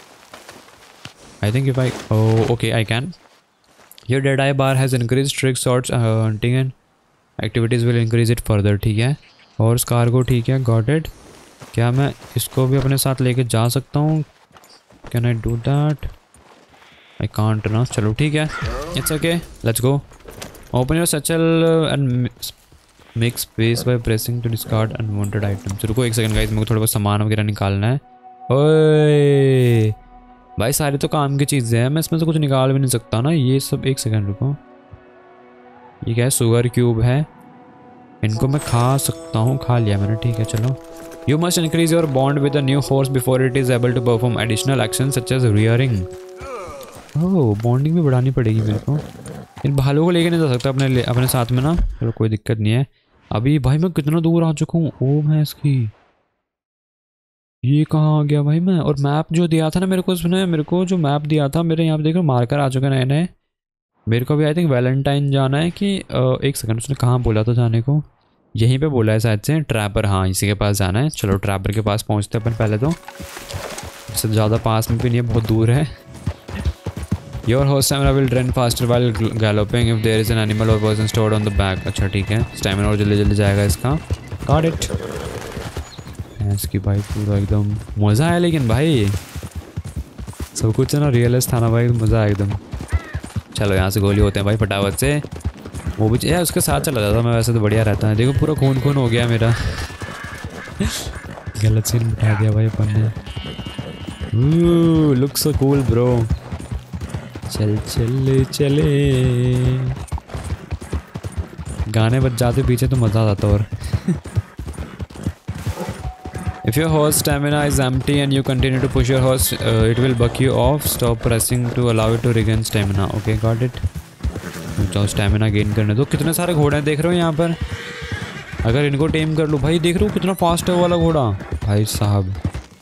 I think if I okay I can. Your dead eye bar has increase trick shots hunting and activities will increase it further. ठीक है और उस कार्गो ठीक है गॉट इट। क्या मैं इसको भी अपने साथ लेके जा सकता हूँ? Can I do that? I can't ना। चलो ठीक है it's okay let's go. Open your satchel and make space by pressing to discard unwanted items. रुको एक सेकंड गाइस, मेरे को थोड़ा बहुत सामान वगैरह निकालना है। ओए भाई सारी तो काम की चीज़ें हैं, मैं इसमें से कुछ निकाल भी नहीं सकता ना ये सब। एक सेकंड रुको, ये क्या है? शुगर क्यूब है, इनको मैं खा सकता हूँ। खा लिया मैंने ठीक है चलो। You must increase your bond with a new horse before it is able to perform additional action such as rearing. Oh bonding भी बढ़ानी पड़ेगी मेरे को। इन भालू को लेके नहीं जा सकता अपने अपने साथ में ना। चलो कोई दिक्कत नहीं है। अभी भाई मैं कितना दूर आ चुका हूँ। ओ मैं इसकी ये कहाँ आ गया भाई मैं? और मैप जो दिया था ना मेरे को उसने, मेरे को जो मैप दिया था मेरे यहाँ पे देखो मार्कर आ चुके नए नए। मेरे को भी आई थिंक वैलेंटाइन जाना है कि एक सेकंड उसने कहाँ बोला था जाने को? यहीं पे बोला है शायद से ट्रैपर। हाँ इसी के पास जाना है। चलो ट्रैपर के पास पहुँचते अपन पहले तो। इससे ज़्यादा पास में भी नहीं है, बहुत दूर है। Your horse stamina will drain faster while galloping if there is an animal or person stored on the back. अच्छा ठीक है स्टैमिना और जल्दी जल्दी जाएगा इसका। Got it. इसकी भाई पूरा एकदम मज़ा आया, लेकिन भाई सब कुछ है ना रियलिस्ट था ना भाई, मज़ा आया एकदम। चलो यहाँ से गोली होते हैं भाई फटाफट से। वो भी यार उसके साथ चला जाता मैं वैसे तो बढ़िया रहता है। देखो पूरा खून खून हो गया मेरा। गलत सीन बिठा दिया भाई अपन ने। Look so cool bro. चल चले चले गाने बज जाते पीछे तो मज़ा आता और। If your horse stamina is empty and you continue to push your horse, uh, it will buck you off. Stop pressing to allow it to regain stamina. Okay, got it. जाओ स्टैमिना गेन करने दो। कितने सारे घोड़े हैं देख रहे हो यहाँ पर। अगर इनको टेम कर लो भाई, देख रहे हो कितना फास्ट है वो वाला घोड़ा भाई साहब।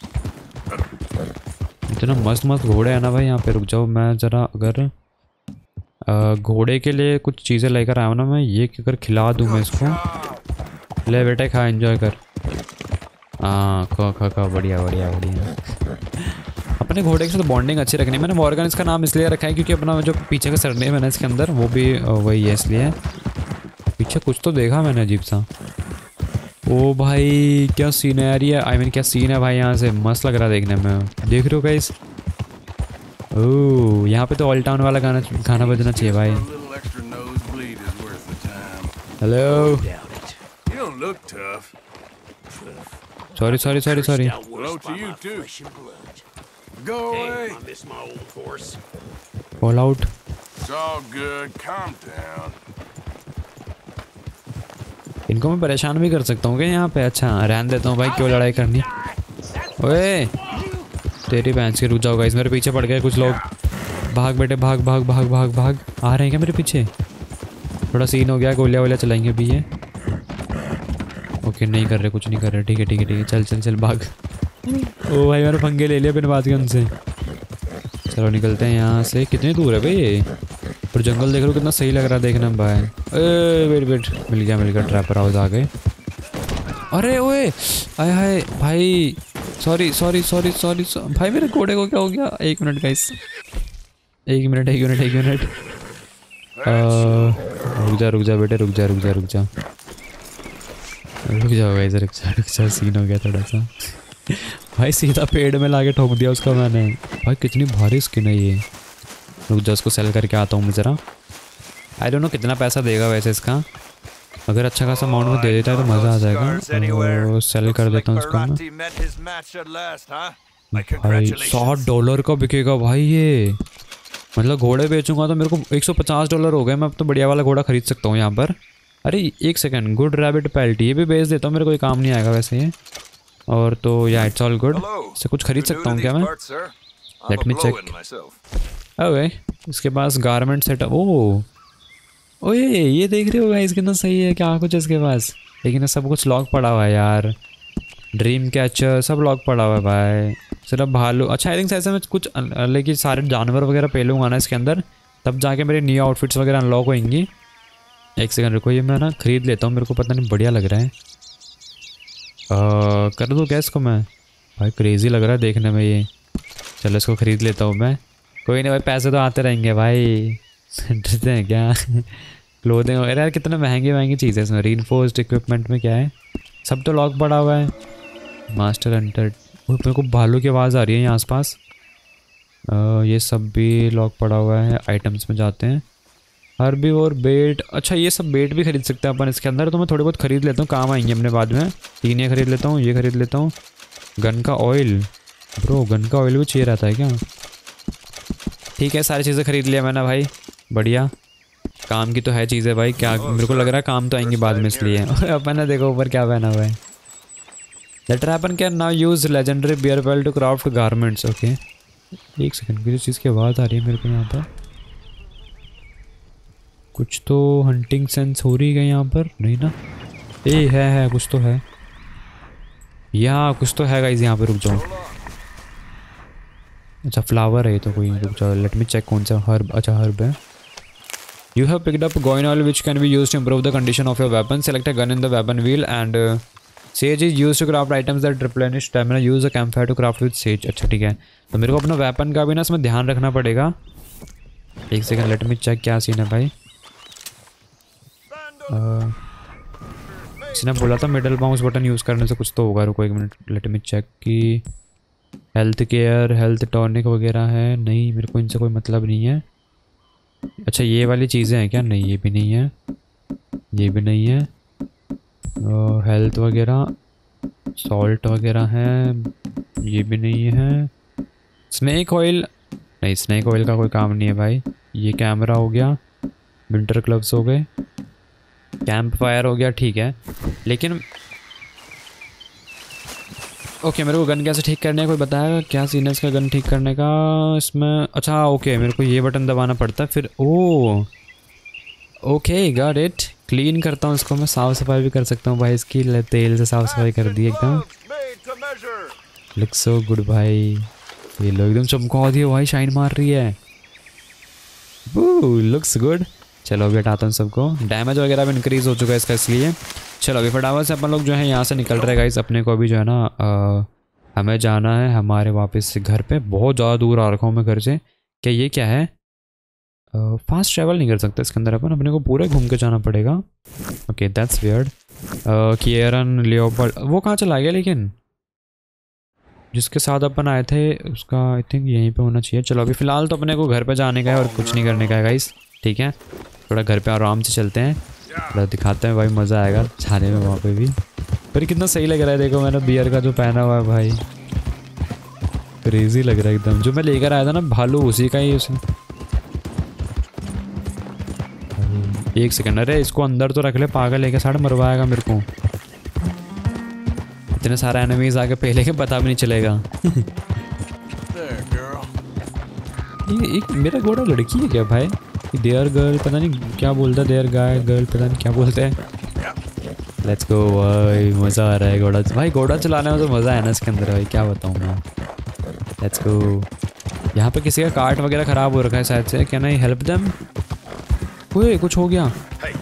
इतना मस्त मस्त घोड़े हैं ना भाई यहाँ पे। रुक जाओ मैं ज़रा अगर घोड़े के लिए कुछ चीज़ें लेकर आया हूँ ना मैं, ये अगर खिला दूँ मैं इसको। ले बेटा खा एंजॉय कर। हाँ खा खा खा बढ़िया बढ़िया बढ़िया। अपने घोड़े के साथ बॉन्डिंग अच्छी रखनी है। मैंने मॉर्गन इसका नाम इसलिए रखा है क्योंकि अपना जो पीछे का सरनेम है ना इसके अंदर वो भी वही है, इसलिए। पीछे कुछ तो देखा मैंने अजीब सा। ओ भाई क्या सीन है यार ये। आई मीन क्या सीन है भाई, यहाँ से मस्त लग रहा है देखने में। देख रहे हो गाइस? ओह यहाँ पे तो ऑल टाउन वाला गाना गाना बजना चाहिए भाई। Hello sorry sorry sorry sorry. All out. इनको मैं परेशान भी कर सकता हूँ क्या यहाँ पे? अच्छा रहने देता हूँ भाई, क्यों लड़ाई करनी। ओए तेरी भैंस के। रुक जाओ गाइस मेरे पीछे पड़ गए कुछ लोग। भाग बेटे भाग भाग भाग भाग भाग। आ रहे हैं क्या मेरे पीछे? थोड़ा सीन हो गया, गोलियाँ वोलियाँ चलाएंगे अभी ये। ओके नहीं कर रहे, कुछ नहीं कर रहे। ठीक है ठीक है ठीक है चल चल चल भाग। ओ भाई मैंने पंगे ले लिया बिना बात के उनसे। चलो निकलते हैं यहाँ से। कितनी दूर है भाई ये? और जंगल देख लो कितना सही लग रहा है देखने में भाई। ए वेट वेट मिल गया मिल गया। ट्रैपर हाउस आ गए। अरे ओए आय हाय भाई सॉरी सॉरी सॉरी सॉरी भाई मेरे घोड़े को क्या हो गया? एक मिनट गाइस, एक मिनट एक मिनट एक मिनट। रुक जा रुक जा बेटे रुक जा रुक जा रुक जा रुक जाओ गाइस रुक जा रुक जा सीन हो गया थोड़ा सा भाई सीधा पेड़ में लाके ठोक दिया उसका मैंने। भाई कितनी भारी स्किन है ये। रुक जा उसको सेल करके आता हूँ मैं ज़रा। आई डोंट नो कितना पैसा देगा वैसे इसका। अगर अच्छा खासा अमाउंट में दे देता है तो मज़ा आ जाएगा। और सेल कर देता हूँ इसको मैं। भाई साठ डॉलर का बिकेगा भाई ये। मतलब घोड़े बेचूंगा तो मेरे को एक सौ पचास डॉलर हो गए। मैं अब तो बढ़िया वाला घोड़ा खरीद सकता हूँ यहाँ पर। अरे एक सेकंड, गुड रैबिट पेल्ट ये भी बेच देता हूँ। मेरे कोई काम नहीं आएगा वैसे ये। और तो या इट्स ऑल गुड। इससे कुछ खरीद सकता हूँ क्या मैं? Late me check. ओके इसके पास गारमेंट सेटअप। ओह ओए ये देख रहे हो गाइस कितना सही है। क्या कुछ इसके पास, लेकिन सब कुछ लॉक पड़ा हुआ है यार। ड्रीम कैचर सब लॉक पड़ा हुआ है भाई। सिर्फ भालू। अच्छा आई थिंक ऐसे में कुछ लेकिन सारे जानवर वगैरह पहलूंगा ना इसके अंदर, तब जाके मेरे न्यू आउटफिट्स वगैरह अनलॉक होंगी। एक सेकंड रुको, ये मैं ना खरीद लेता हूँ। मेरे को पता नहीं बढ़िया लग रहा है। आ, कर दूँ क्या इसको मैं? भाई क्रेजी लग रहा है देखने में ये। चलो इसको खरीद लेता हूँ मैं। कोई नहीं भाई पैसे तो आते रहेंगे भाई। डरते हैं क्या? क्लोथिंग वगैरह यार कितने महंगी महंगी चीज़ें इसमें। रीइंफोर्स्ड इक्विपमेंट में क्या है? सब तो लॉक पड़ा हुआ है। Master hunter. मेरे को भालू की आवाज़ आ रही है यहाँ आसपास। ये सब भी लॉक पड़ा हुआ है। आइटम्स में जाते हैं। हर्बी और बेट। अच्छा ये सब बेट भी खरीद सकते हैं अपन इसके अंदर। तो मैं थोड़े बहुत खरीद लेता हूँ, काम आएंगे अपने बाद में। तीन ये खरीद लेता हूँ, ये खरीद लेता हूँ। गन का ऑयल। ब्रो गन का ऑयल भी चाहिए रहता है क्या? ठीक है सारी चीज़ें खरीद लिया मैंने भाई। बढ़िया काम की तो है चीज़ें भाई। क्या मेरे को लग रहा है काम तो आएंगी बाद में इसलिए। अपन ने देखो ऊपर क्या पहना हुआ है। The trapper can now use legendary bear pelt to craft garments. Okay एक सेकंड, किसी चीज़ की आवाज़ आ रही है मेरे को यहाँ पर। कुछ तो हंटिंग सेंस हो रही है यहाँ पर। नहीं ना? ए है है कुछ तो है यहाँ, कुछ तो है गाइस यहाँ पे। रुक जाओ। अच्छा फ्लावर है ये तो कोई। रुक जाओ लेट मी चेक कौन सा हर्ब। अच्छा हर्ब है। You have picked up goin oil which can be used to improve the condition of your weapon. Select a gun in the weapon wheel and uh, sage is used to craft items that replenish stamina. Use a campfire to craft with sage. अच्छा ठीक है, तो मेरे को अपना weapon का भी ना इसमें ध्यान रखना पड़ेगा। एक सेकंड लेट मी चेक क्या सीन है भाई। इसने बोला था मिडल माउस बटन यूज़ करने से कुछ तो होगा। रुको एक मिनट लेट मी चेक कि हेल्थ केयर हेल्थ टॉनिक वगैरह है। नहीं मेरे को इनसे कोई मतलब नहीं है। अच्छा ये वाली चीज़ें हैं क्या? नहीं ये भी नहीं है, ये भी नहीं है। हेल्थ वगैरह सॉल्ट वगैरह है, ये भी नहीं है। स्नेक ऑयल नहीं, स्नेक ऑयल का कोई काम नहीं है भाई। ये कैमरा हो गया, विंटर ग्लव्स हो गए, कैंप फायर हो गया। ठीक है लेकिन ओके मेरे को गन कैसे ठीक करने का कोई बताएगा क्या? सीन है इसका गन ठीक करने का इसमें। अच्छा ओके मेरे को ये बटन दबाना पड़ता है फिर। Oh okay got it. Clean करता हूँ इसको मैं, साफ़ सफाई भी कर सकता हूँ भाई इसकी। तेल से साफ़ सफाई कर दी एकदम। लुक सो गुड भाई। ये लो एकदम चमका दिया भाई, शाइन मार रही है। Looks good. चलो अभी हटाता हूँ सबको। डैमेज वगैरह भी इंक्रीज हो चुका है इसका इसलिए। चलो अभी फटाफट से अपन लोग जो है यहाँ से निकल रहे गाइस। अपने को अभी जो है ना आ, हमें जाना है हमारे वापस घर पे। बहुत ज़्यादा दूर आ रखा हूँ मैं घर से। क्या ये क्या है? फास्ट ट्रैवल नहीं कर सकते इसके अंदर अपन, अपने को पूरे घूम के जाना पड़ेगा। Okay that's weird. Kieran leopard वो कहाँ चला गया? लेकिन जिसके साथ अपन आए थे उसका आई थिंक यहीं पे होना चाहिए। चलो अभी फ़िलहाल तो अपने को घर पे जाने का है और कुछ नहीं करने का है गाइस। ठीक है थोड़ा घर पे आराम से चलते हैं, थोड़ा दिखाते हैं भाई, मज़ा आएगा जाने में वहाँ पे भी। पर कितना सही लग रहा है देखो, मैंने बियर का जो पहना हुआ है भाई क्रेजी लग रहा है एकदम। जो मैं लेकर आया था ना भालू उसी का ही उसे। एक सेकंड, अरे इसको अंदर तो रख ले पागल, लेके साढ़े मरवाएगा मेरे को। इतने सारे एनिमीज आके पहले के पता भी नहीं चलेगा। ये एक मेरा घोड़ा लड़की है क्या भाई? देयर गर्ल पता नहीं क्या बोलता है, देयर गाय गर्ल पता नहीं क्या बोलते हैं। लेट्स गो भाई, मज़ा आ रहा है घोड़ा भाई। घोड़ा चलाने में तो मज़ा है ना इसके अंदर भाई, क्या बताऊँ मैं। Let's go. यहाँ पे किसी का कार्ट वगैरह ख़राब हो रखा है शायद से। Can I help them? ओए कुछ हो गया।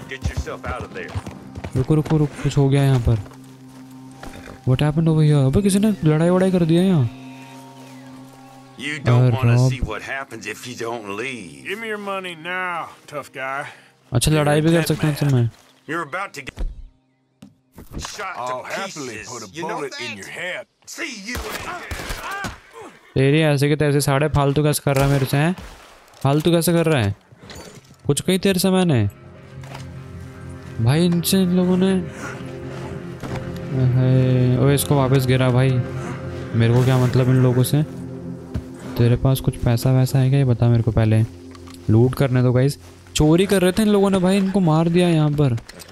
रुको रुको रुको कुछ हो गया यहाँ पर। What happened over here? अबे किसी ने लड़ाई वड़ाई कर दिया यहाँ। You don't want to see what happens if you don't leave. Give me your money now, tough guy. अच्छा लड़ाई भी कर सकते हैं इसमें. You're about to get shot to I'll happily pieces. put a You know bullet in that? your head. See you in तेरी ऐसे के तैसे साढ़े फालतू कैसे कर रहा है मेरे से हैं? फालतू कैसे कर रहा है? कुछ कही तेरे से मैंने भाई इनसे इन लोगों ने. ओए इसको वापस गिरा भाई. मेरे को क्या मतलब इन लोगों से. तेरे पास कुछ पैसा वैसा है क्या ये बता मेरे को पहले. लूट करने दो गाइस. चोरी कर रहे थे इन लोगों ने भाई. इनको मार दिया यहाँ पर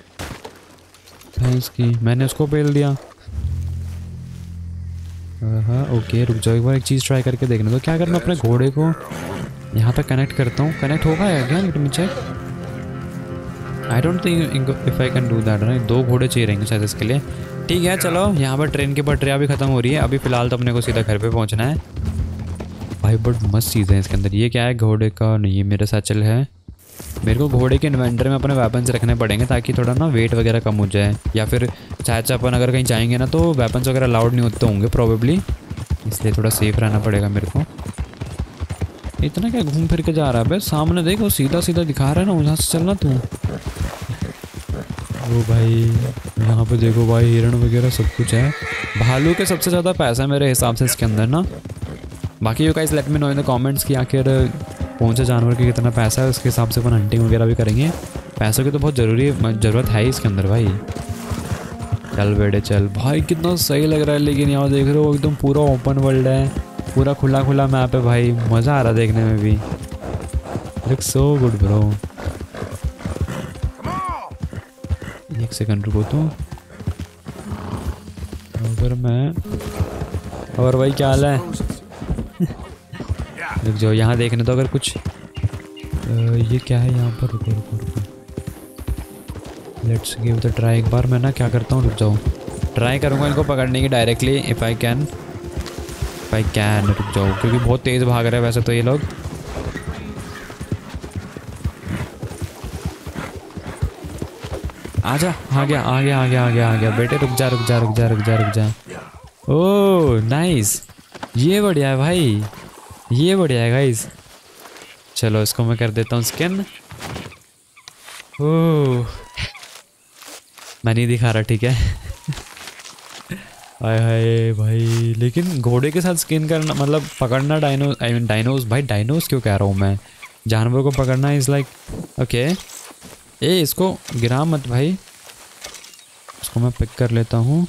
भैंस की. मैंने उसको पेल दिया. हाँ ओके रुक जाओ एक बार एक चीज़ ट्राई करके देखने दो. क्या करना अपने घोड़े को यहाँ पे कनेक्ट करता हूँ. कनेक्ट होगा या क्या. Let me check. I don't think if I can do that. Right दो घोड़े चाहिए रहेंगे शायद इसके लिए. ठीक है चलो यहाँ पर ट्रेन की पटरियाँ भी ख़त्म हो रही है. अभी फ़िलहाल तो अपने को सीधा घर पे पहुँचना है भाई. बट मस्त चीज़ है इसके अंदर. ये क्या है घोड़े का. नहीं ये मेरे साथ चल है. मेरे को घोड़े के इन्वेंटर में अपने वेपन्स रखने पड़ेंगे ताकि थोड़ा ना वेट वगैरह कम हो जाए. या फिर चाहे अपन अगर कहीं जाएंगे ना तो वेपन्स वगैरह अलाउड नहीं होते होंगे प्रोबेबली. इसलिए थोड़ा सेफ रहना पड़ेगा मेरे को. इतना क्या घूम फिर के जा रहा है भाई. सामने देखो सीधा सीधा दिखा रहा है ना. उधर से चलना तू. ओ भाई यहाँ पे देखो भाई हिरण वगैरह सब कुछ है. भालू के सबसे ज़्यादा पैसा है मेरे हिसाब से इसके अंदर ना. बाकी you guys let me know in the comments कि आखिर कौन से जानवर के कितना पैसा है. उसके हिसाब से अपन हंटिंग वगैरह भी करेंगे. पैसों की तो बहुत ज़रूरी ज़रूरत है इसके अंदर भाई. चल बेटे चल भाई. कितना सही लग रहा है. लेकिन यहाँ देख रहे हो एकदम पूरा ओपन वर्ल्ड है. पूरा खुला खुला मैप है भाई. मज़ा आ रहा है देखने में भी. Look so good bro. एक सेकंड रुको तो. अगर मैं और भाई क्या हाल है. रुक जाओ यहाँ देखने तो अगर कुछ आ, ये क्या है यहाँ पर. रुको रुको रुको. Let's give the try. एक बार मैं ना क्या करता हूँ रुक जाओ. ट्राई करूँगा इनको पकड़ने की directly if I can. If I can रुक जाओ क्योंकि बहुत तेज़ भाग रहे हैं वैसे तो ये लोग. आजा आ गया आ गया आ गया आ गया आ गया बेटे. रुक जा रुक जा रुक जा रुक जा रुक जा. Oh nice. ये बढ़िया है भाई. ये बढ़िया है गाइस. चलो इसको मैं कर देता हूँ स्किन. ओह मैं नहीं दिखा रहा ठीक है. हाय हाय भाई. लेकिन घोड़े के साथ स्किन करना मतलब पकड़ना डायनो आई मीन डायनोस भाई. डायनोस क्यों कह रहा हूँ मैं. जानवर को पकड़ना इज़ लाइक ओके. ए इसको गिरा मत भाई. इसको मैं पिक कर लेता हूँ.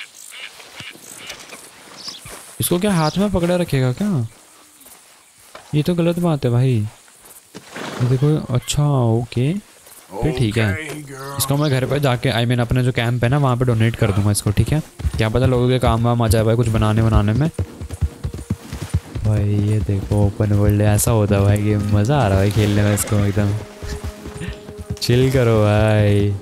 इसको क्या हाथ में पकड़ा रखेगा क्या. ये तो गलत बात है भाई. ये देखो. अच्छा ओके फिर ठीक है. इसको मैं घर पे जाके आई मीन अपने जो कैंप है ना वहाँ पे डोनेट कर दूंगा इसको. ठीक है क्या पता लोगों के काम वाम आ जाए भाई कुछ बनाने बनाने में. भाई ये देखो ओपन वर्ल्ड ऐसा होता है भाई. गेम मज़ा आ रहा है भाई खेलने में इसको. एकदम चिल करो भाई.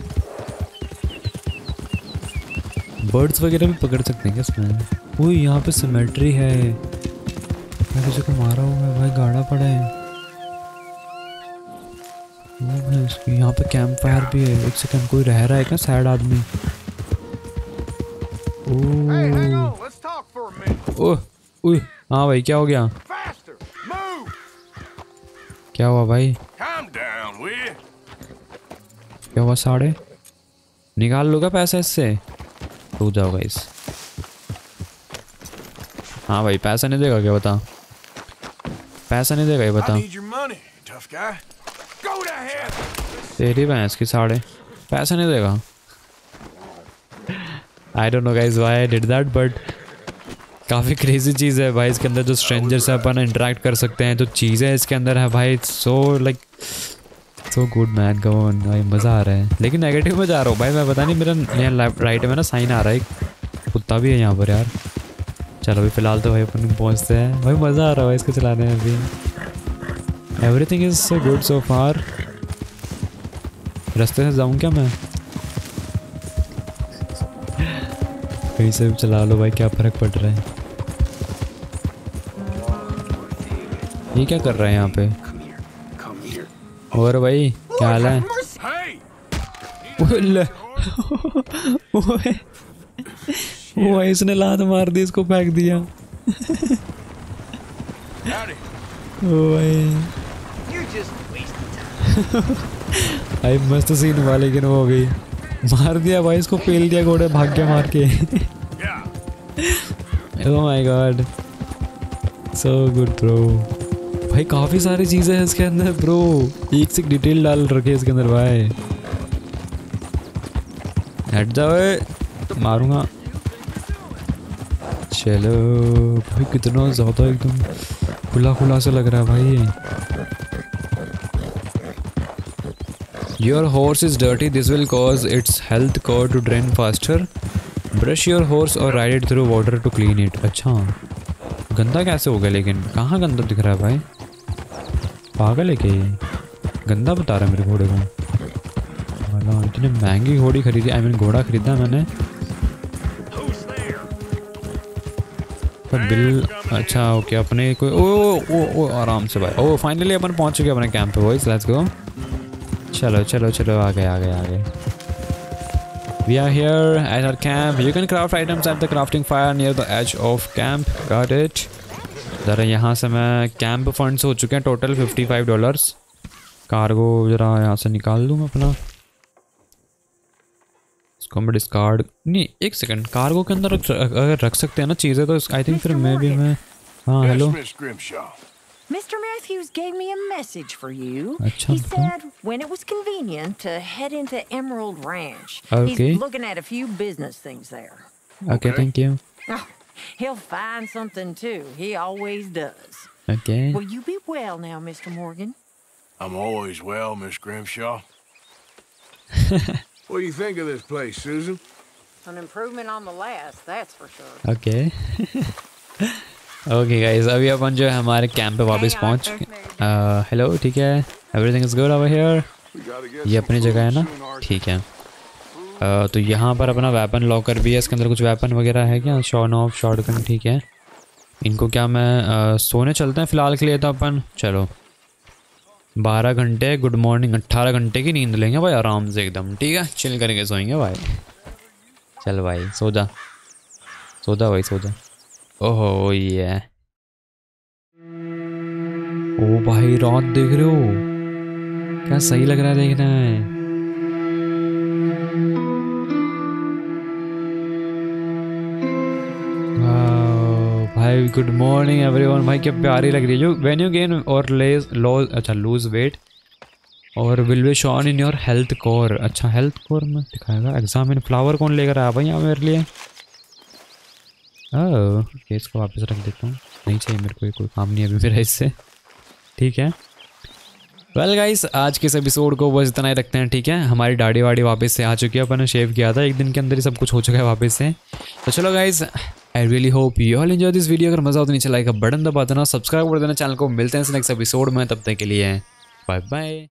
बर्ड्स वगैरह भी पकड़ सकते हैं क्या इसमें. वो यहाँ पे सिमेट्री है. मैं किसी को मारा हुआ है भाई. गाड़ा पड़ा है. इसकी यहाँ पे कैंप फायर भी है. एक सेकंड कोई रह रहा है क्या सैड आदमी. ओह ओह हाँ भाई क्या हो गया. क्या हुआ भाई. क्या हुआ. साढ़े निकाल लो क्या पैसा इससे. रुक जाओ गाइस. हाँ भाई पैसा नहीं देगा क्या बता. पैसा नहीं देगा ये बता. तेरी भैंस की साढ़े. पैसा नहीं देगा. I don't know guys why I did that but काफ़ी क्रेजी चीज़ है भाई. इसके अंदर जो स्ट्रेंजर से अपन इंटरेक्ट कर सकते हैं जो चीज़ें इसके अंदर है भाई. So like so good man. Go on भाई मज़ा आ रहा है. लेकिन नेगेटिव में जा रहा हूँ भाई मैं. पता नहीं मेरा यहाँ राइट में ना साइन आ रहा है. एक कुत्ता भी है यहाँ पर यार. चलो अभी फ़िलहाल तो भाई अपन पहुँचते हैं भाई. मज़ा आ रहा है इसको चलाने में अभी. Everything is so good so far. रास्ते से जाऊँ क्या मैं. कहीं से भी चला लो भाई क्या फ़र्क पड़ रहा है. ये क्या कर रहा है यहाँ पे. और भाई क्या हाल है. वो इसने लात मार दी. इसको फेंक दिया. भाई मस्त सीन हुआ, लेकिन वो भी मार दिया भाई, इसको पेल दिया घोड़े, भाग गया मार के। Oh my God, so good bro. भाई काफी सारी चीजें हैं इसके अंदर ब्रो, एक से एक डिटेल डाल रखे इसके अंदर भाई। हट जाओ, मारूंगा। चलो भाई, कितना ज्यादा एकदम खुला खुला सा लग रहा है भाई। Your horse is dirty. This will cause its health core to drain faster. Brush your horse or ride it through water to clean it. अच्छा, गंदा कैसे हो गया? लेकिन कहाँ गंदा दिख रहा है भाई? पागल है क्या ये? गंदा बता रहा है मेरे घोड़े को। वाला इतनी महंगी घोड़ी खरीदी, आई मीन घोड़ा खरीदा मैंने। पर बिल अच्छा ओके, अपने कोई ओ ओ ओ आराम से भाई। ओ फाइनली अपन पहुंच चुके अपने कैंप पे बॉयज, लेट्स गो। चलो चलो चलो, आ गए आ गए आ गए। We are here at our camp. You can craft items at the crafting fire near the edge of camp. Got it. ज़रा यहाँ से मैं कैंप फंड्स हो चुके हैं total fifty five dollars. Cargo ज़रा यहाँ से निकाल दूँ मैं अपना, इसको मैं डिस्कार्ड नहीं, एक सेकंड, कार्गो के अंदर अगर रख सकते हैं ना चीज़ें तो आई थिंक फिर मैं भी मैं हाँ hello. Mister Matthews gave me a message for you. Achha, he said when it was convenient to head into Emerald Ranch. Okay. He's looking at a few business things there. Okay, thank you. Oh, he'll find something too. He always does. Okay. Will you be well now, Mister Morgan? I'm always well, Miss Grimshaw. What do you think of this place, Susan? An improvement on the last, that's for sure. Okay. Okay guys, अभी अपन जो है हमारे camp पे वापस पहुंच चुके। Hello, ठीक है, everything is good over here. ये अपनी जगह है ना, ठीक है। uh, तो यहाँ पर अपना वेपन लॉकर भी है, इसके अंदर कुछ वेपन वगैरह है क्या? शॉर्न ऑफ शॉटगन, ठीक है। इनको क्या मैं uh, सोने चलते हैं फ़िलहाल के लिए तो अपन। चलो बारह घंटे गुड मॉर्निंग, अट्ठारह घंटे की नींद लेंगे भाई आराम से एकदम, ठीक है। चिल करके सोएंगे भाई। चल भाई सो जा, सो जा भाई, सो जा। ओहो ये ओ भाई, रात देख रहे हो क्या सही लग रहा है देखना है। भाई गुड मॉर्निंग एवरीवन। भाई क्या प्यारी लग रही है। When you gain or less loss अच्छा lose weight or will be shown in your health core. अच्छा हेल्थ कोर में दिखाएगा। एग्जामिन फ्लावर कौन लेकर आया भाई यहाँ मेरे लिए? ओह okay, इसको वापस रख देता हूँ, नहीं चाहिए मेरे को, कोई काम नहीं है अभी मेरा इससे, ठीक है। वेल गाइस, आज के इस एपिसोड को बस इतना ही रखते हैं, ठीक है। हमारी दाढ़ी वाड़ी वापस से आ चुकी है, अपन ने शेव किया था एक दिन के अंदर ही, सब कुछ हो चुका है वापस से। तो चलो guys, I really hope you all enjoy this video. अगर मजा हो तो नीचे लाइक का बटन दबा देना, सब्सक्राइब कर देना चैनल को। मिलते हैं नेक्स्ट एपिसोड में, तब तक के लिए बाय बाय।